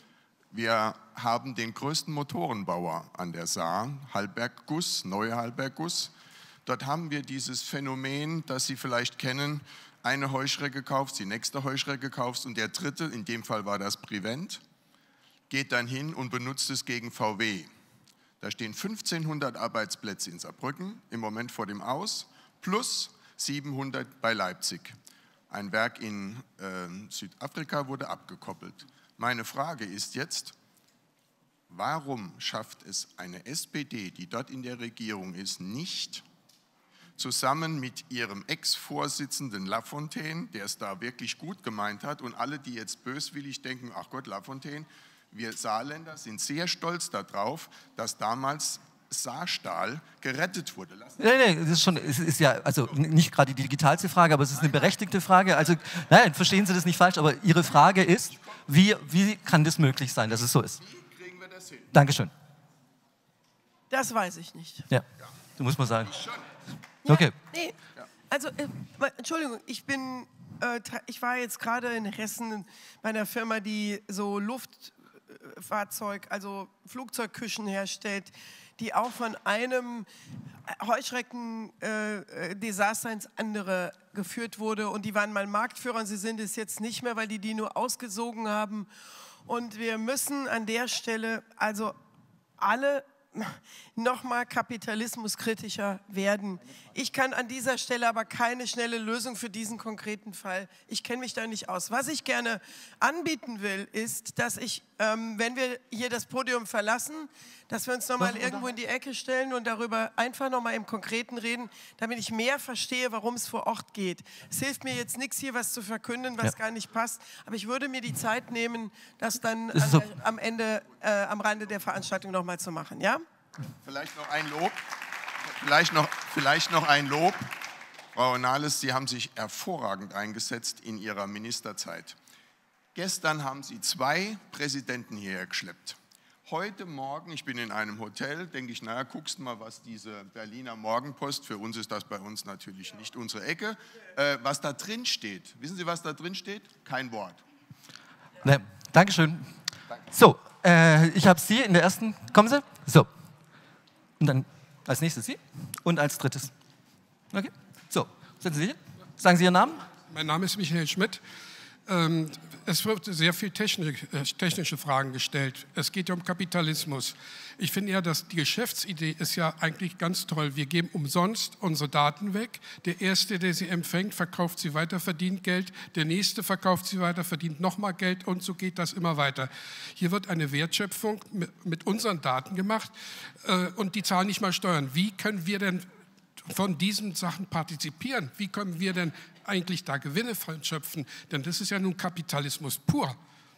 Wir haben den größten Motorenbauer an der Saar, Hallberg-Guss, Neue Hallberg-Guss. Dort haben wir dieses Phänomen, das Sie vielleicht kennen, eine Heuschrecke kaufst, die nächste Heuschrecke kaufst und der dritte, in dem Fall war das Prevent, geht dann hin und benutzt es gegen V W. Da stehen fünfzehnhundert Arbeitsplätze in Saarbrücken im Moment vor dem Aus, plus siebenhundert bei Leipzig. Ein Werk in äh, Südafrika wurde abgekoppelt. Meine Frage ist jetzt, warum schafft es eine S P D, die dort in der Regierung ist, nicht, zusammen mit ihrem Ex-Vorsitzenden Lafontaine, der es da wirklich gut gemeint hat, und alle, die jetzt böswillig denken, ach Gott, Lafontaine, wir Saarländer sind sehr stolz darauf, dass damals Saarstahl gerettet wurde. Nein, nein, das ist schon, es ist ja also nicht gerade die digitalste Frage, aber es ist eine berechtigte Frage. Also nein, verstehen Sie das nicht falsch, aber Ihre Frage ist, wie, wie kann das möglich sein, dass es so ist? Wie kriegen wir das hin? Dankeschön. Das weiß ich nicht. Ja, so muss man sagen. Ja, okay. Nee, also, äh, Entschuldigung, ich bin, äh, ich war jetzt gerade in Hessen bei einer Firma, die so Luft Fahrzeug, also Flugzeugküchen herstellt, die auch von einem Heuschrecken-Desaster ins andere geführt wurde. Und die waren mal Marktführer und sie sind es jetzt nicht mehr, weil die die nur ausgesogen haben. Und wir müssen an der Stelle also alle nochmal kapitalismuskritischer werden. Ich kann an dieser Stelle aber keine schnelle Lösung für diesen konkreten Fall. Ich kenne mich da nicht aus. Was ich gerne anbieten will, ist, dass ich, ähm, wenn wir hier das Podium verlassen, dass wir uns nochmal irgendwo in die Ecke stellen und darüber einfach nochmal im Konkreten reden, damit ich mehr verstehe, warum es vor Ort geht. Es hilft mir jetzt nichts, hier was zu verkünden, was ja. gar nicht passt, aber ich würde mir die Zeit nehmen, das dann das an so. der, am Ende, äh, am Rande der Veranstaltung nochmal zu machen. Ja? Vielleicht noch ein Lob. Vielleicht noch, vielleicht noch ein Lob. Frau Nahles, Sie haben sich hervorragend eingesetzt in Ihrer Ministerzeit. Gestern haben Sie zwei Präsidenten hierher geschleppt. Heute Morgen, ich bin in einem Hotel, denke ich, naja, guckst mal, was diese Berliner Morgenpost, für uns ist das bei uns natürlich nicht unsere Ecke, äh, was da drin steht. Wissen Sie, was da drin steht? Kein Wort. Ne, Dankeschön. Danke. So, äh, ich habe Sie in der ersten, kommen Sie? So. Und dann als nächstes Sie und als drittes. Okay, so, setzen Sie hin. Sagen Sie Ihren Namen? Mein Name ist Michael Schmidt. Ähm, es wird sehr viel technische, technische Fragen gestellt. Es geht ja um Kapitalismus. Ich finde ja, dass die Geschäftsidee ist ja eigentlich ganz toll. Wir geben umsonst unsere Daten weg. Der Erste, der sie empfängt, verkauft sie weiter, verdient Geld. Der Nächste verkauft sie weiter, verdient nochmal Geld und so geht das immer weiter. Hier wird eine Wertschöpfung mit, mit unseren Daten gemacht äh, und die zahlen nicht mal Steuern. Wie können wir denn von diesen Sachen partizipieren? Wie können wir denn eigentlich da Gewinne von schöpfen? Denn das ist ja nun Kapitalismus pur.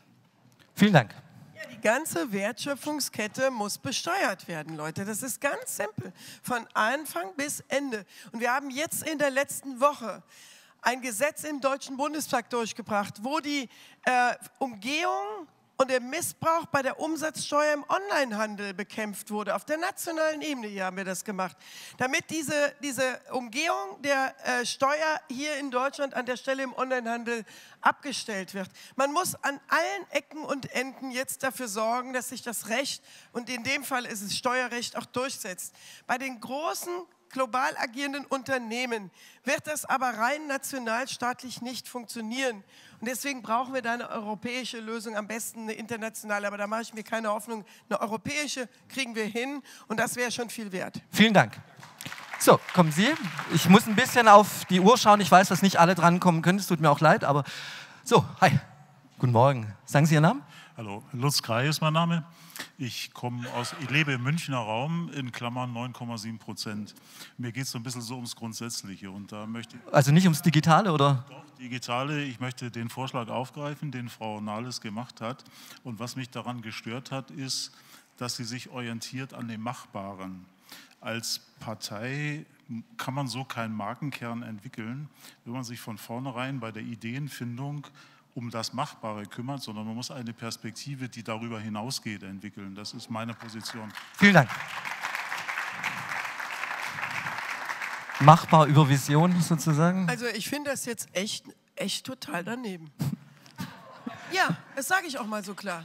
Vielen Dank. Ja, die ganze Wertschöpfungskette muss besteuert werden, Leute. Das ist ganz simpel. Von Anfang bis Ende. Und wir haben jetzt in der letzten Woche ein Gesetz im Deutschen Bundestag durchgebracht, wo die äh, Umgehung und der Missbrauch bei der Umsatzsteuer im Onlinehandel bekämpft wurde. Auf der nationalen Ebene hier haben wir das gemacht. Damit diese, diese Umgehung der äh, Steuer hier in Deutschland an der Stelle im Onlinehandel abgestellt wird. Man muss an allen Ecken und Enden jetzt dafür sorgen, dass sich das Recht, und in dem Fall ist es Steuerrecht, auch durchsetzt. Bei den großen global agierenden Unternehmen wird das aber rein nationalstaatlich nicht funktionieren. Und deswegen brauchen wir da eine europäische Lösung, am besten eine internationale. Aber da mache ich mir keine Hoffnung. Eine europäische kriegen wir hin und das wäre schon viel wert. Vielen Dank. So, kommen Sie. Ich muss ein bisschen auf die Uhr schauen. Ich weiß, dass nicht alle drankommen können. Es tut mir auch leid. Aber so, hi. Guten Morgen. Sagen Sie Ihren Namen? Hallo, Lutz Krei ist mein Name. Ich komme aus, ich lebe im Münchner Raum, in Klammern neun Komma sieben Prozent. Mir geht es so ein bisschen so ums Grundsätzliche. Und da möchte ich also nicht ums Digitale, oder? Doch, Digitale. Ich möchte den Vorschlag aufgreifen, den Frau Nahles gemacht hat. Und was mich daran gestört hat, ist, dass sie sich orientiert an dem Machbaren. Als Partei kann man so keinen Markenkern entwickeln, wenn man sich von vornherein bei der Ideenfindung um das Machbare kümmert, sondern man muss eine Perspektive, die darüber hinausgeht, entwickeln. Das ist meine Position. Vielen Dank. Machbar über Vision sozusagen? Also ich finde das jetzt echt, echt total daneben. Ja, das sage ich auch mal so klar.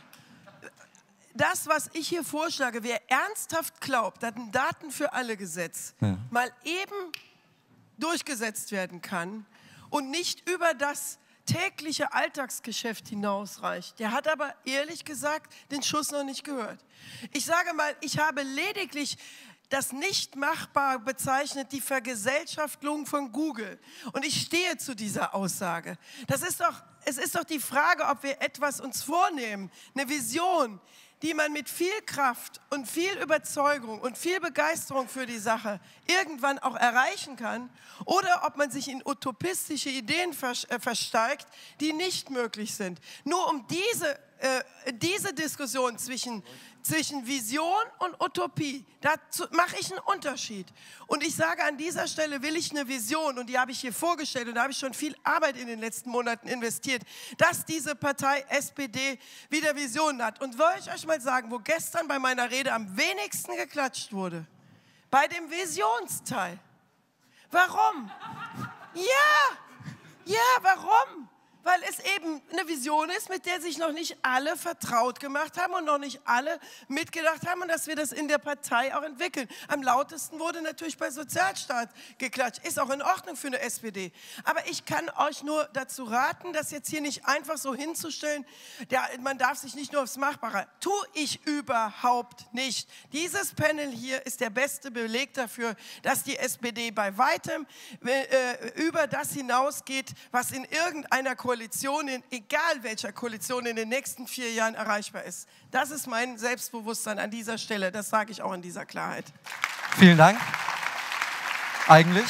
Das, was ich hier vorschlage, wer ernsthaft glaubt, dass ein Daten für alle Gesetz ja. mal eben durchgesetzt werden kann und nicht über das tägliche Alltagsgeschäft hinausreicht. Der hat aber ehrlich gesagt den Schuss noch nicht gehört. Ich sage mal, ich habe lediglich das nicht machbar bezeichnet, die Vergesellschaftung von Google. Und ich stehe zu dieser Aussage. Das ist doch, es ist doch die Frage, ob wir etwas uns vornehmen, eine Vision, die man mit viel Kraft und viel Überzeugung und viel Begeisterung für die Sache irgendwann auch erreichen kann, oder ob man sich in utopistische Ideen versteigt, die nicht möglich sind. Nur um diese, äh, diese Diskussion zwischen, zwischen Vision und Utopie, da mache ich einen Unterschied. Und ich sage, an dieser Stelle will ich eine Vision, und die habe ich hier vorgestellt, und da habe ich schon viel Arbeit in den letzten Monaten investiert, dass diese Partei S P D wieder Visionen hat. Und will ich euch mal sagen, wo gestern bei meiner Rede am wenigsten geklatscht wurde? Bei dem Visionsteil. Warum? Ja, ja, warum? Weil es eben eine Vision ist, mit der sich noch nicht alle vertraut gemacht haben und noch nicht alle mitgedacht haben, und dass wir das in der Partei auch entwickeln. Am lautesten wurde natürlich bei Sozialstaat geklatscht. Ist auch in Ordnung für eine S P D. Aber ich kann euch nur dazu raten, das jetzt hier nicht einfach so hinzustellen. Der, man darf sich nicht nur aufs Machbare. Tue ich überhaupt nicht. Dieses Panel hier ist der beste Beleg dafür, dass die S P D bei weitem äh, über das hinausgeht, was in irgendeiner Koalition Koalition, in, egal welcher Koalition in den nächsten vier Jahren erreichbar ist. Das ist mein Selbstbewusstsein an dieser Stelle. Das sage ich auch in dieser Klarheit. Vielen Dank. Eigentlich.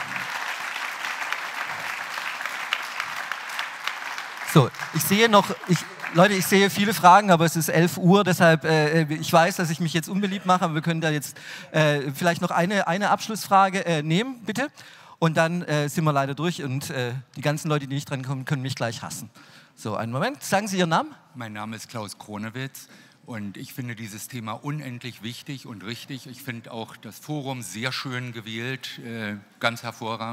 So, ich sehe noch, ich, Leute, ich sehe viele Fragen, aber es ist elf Uhr, deshalb, äh, ich weiß, dass ich mich jetzt unbeliebt mache, aber wir können da jetzt äh, vielleicht noch eine, eine Abschlussfrage äh, nehmen, bitte. Und dann äh, sind wir leider durch, und äh, die ganzen Leute, die nicht drankommen, können mich gleich hassen. So, einen Moment. Sagen Sie Ihren Namen? Mein Name ist Klaus Kronewitz und ich finde dieses Thema unendlich wichtig und richtig. Ich finde auch das Forum sehr schön gewählt, äh, ganz hervorragend.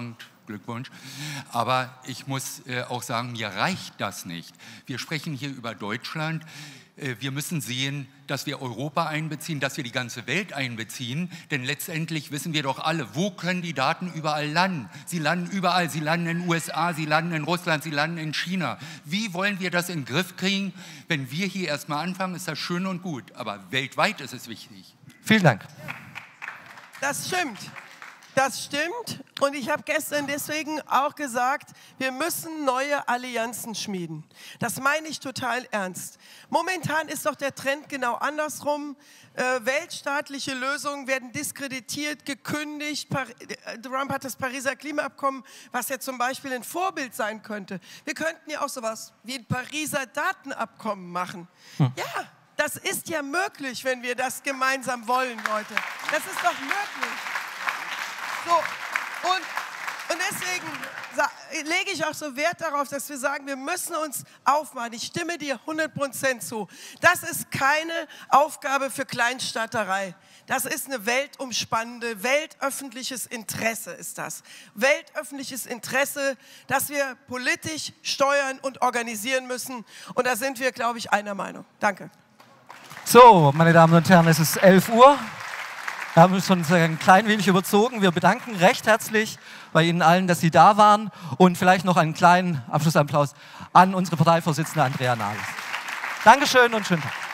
Glückwunsch. Aber ich muss äh, auch sagen, mir reicht das nicht. Wir sprechen hier über Deutschland. Äh, wir müssen sehen, dass wir Europa einbeziehen, dass wir die ganze Welt einbeziehen. Denn letztendlich wissen wir doch alle, wo können die Daten überall landen? Sie landen überall. Sie landen in den U S A, sie landen in Russland, sie landen in China. Wie wollen wir das in den Griff kriegen? Wenn wir hier erstmal anfangen, ist das schön und gut. Aber weltweit ist es wichtig. Vielen Dank. Das stimmt. Das stimmt. Und ich habe gestern deswegen auch gesagt, wir müssen neue Allianzen schmieden. Das meine ich total ernst. Momentan ist doch der Trend genau andersrum. Äh, weltstaatliche Lösungen werden diskreditiert, gekündigt. Par Trump hat das Pariser Klimaabkommen, was ja zum Beispiel ein Vorbild sein könnte. Wir könnten ja auch sowas wie ein Pariser Datenabkommen machen. Hm. Ja, das ist ja möglich, wenn wir das gemeinsam wollen, Leute. Das ist doch möglich. So, und, und deswegen lege ich auch so Wert darauf, dass wir sagen, wir müssen uns aufmachen. Ich stimme dir hundert Prozent zu. Das ist keine Aufgabe für Kleinstaaterei. Das ist eine weltumspannende, weltöffentliches Interesse ist das. Weltöffentliches Interesse, das wir politisch steuern und organisieren müssen. Und da sind wir, glaube ich, einer Meinung. Danke. So, meine Damen und Herren, es ist elf Uhr. Wir haben uns schon ein klein wenig überzogen. Wir bedanken recht herzlich bei Ihnen allen, dass Sie da waren. Und vielleicht noch einen kleinen Abschlussapplaus an unsere Parteivorsitzende Andrea Nahles. Dankeschön und schönen Tag.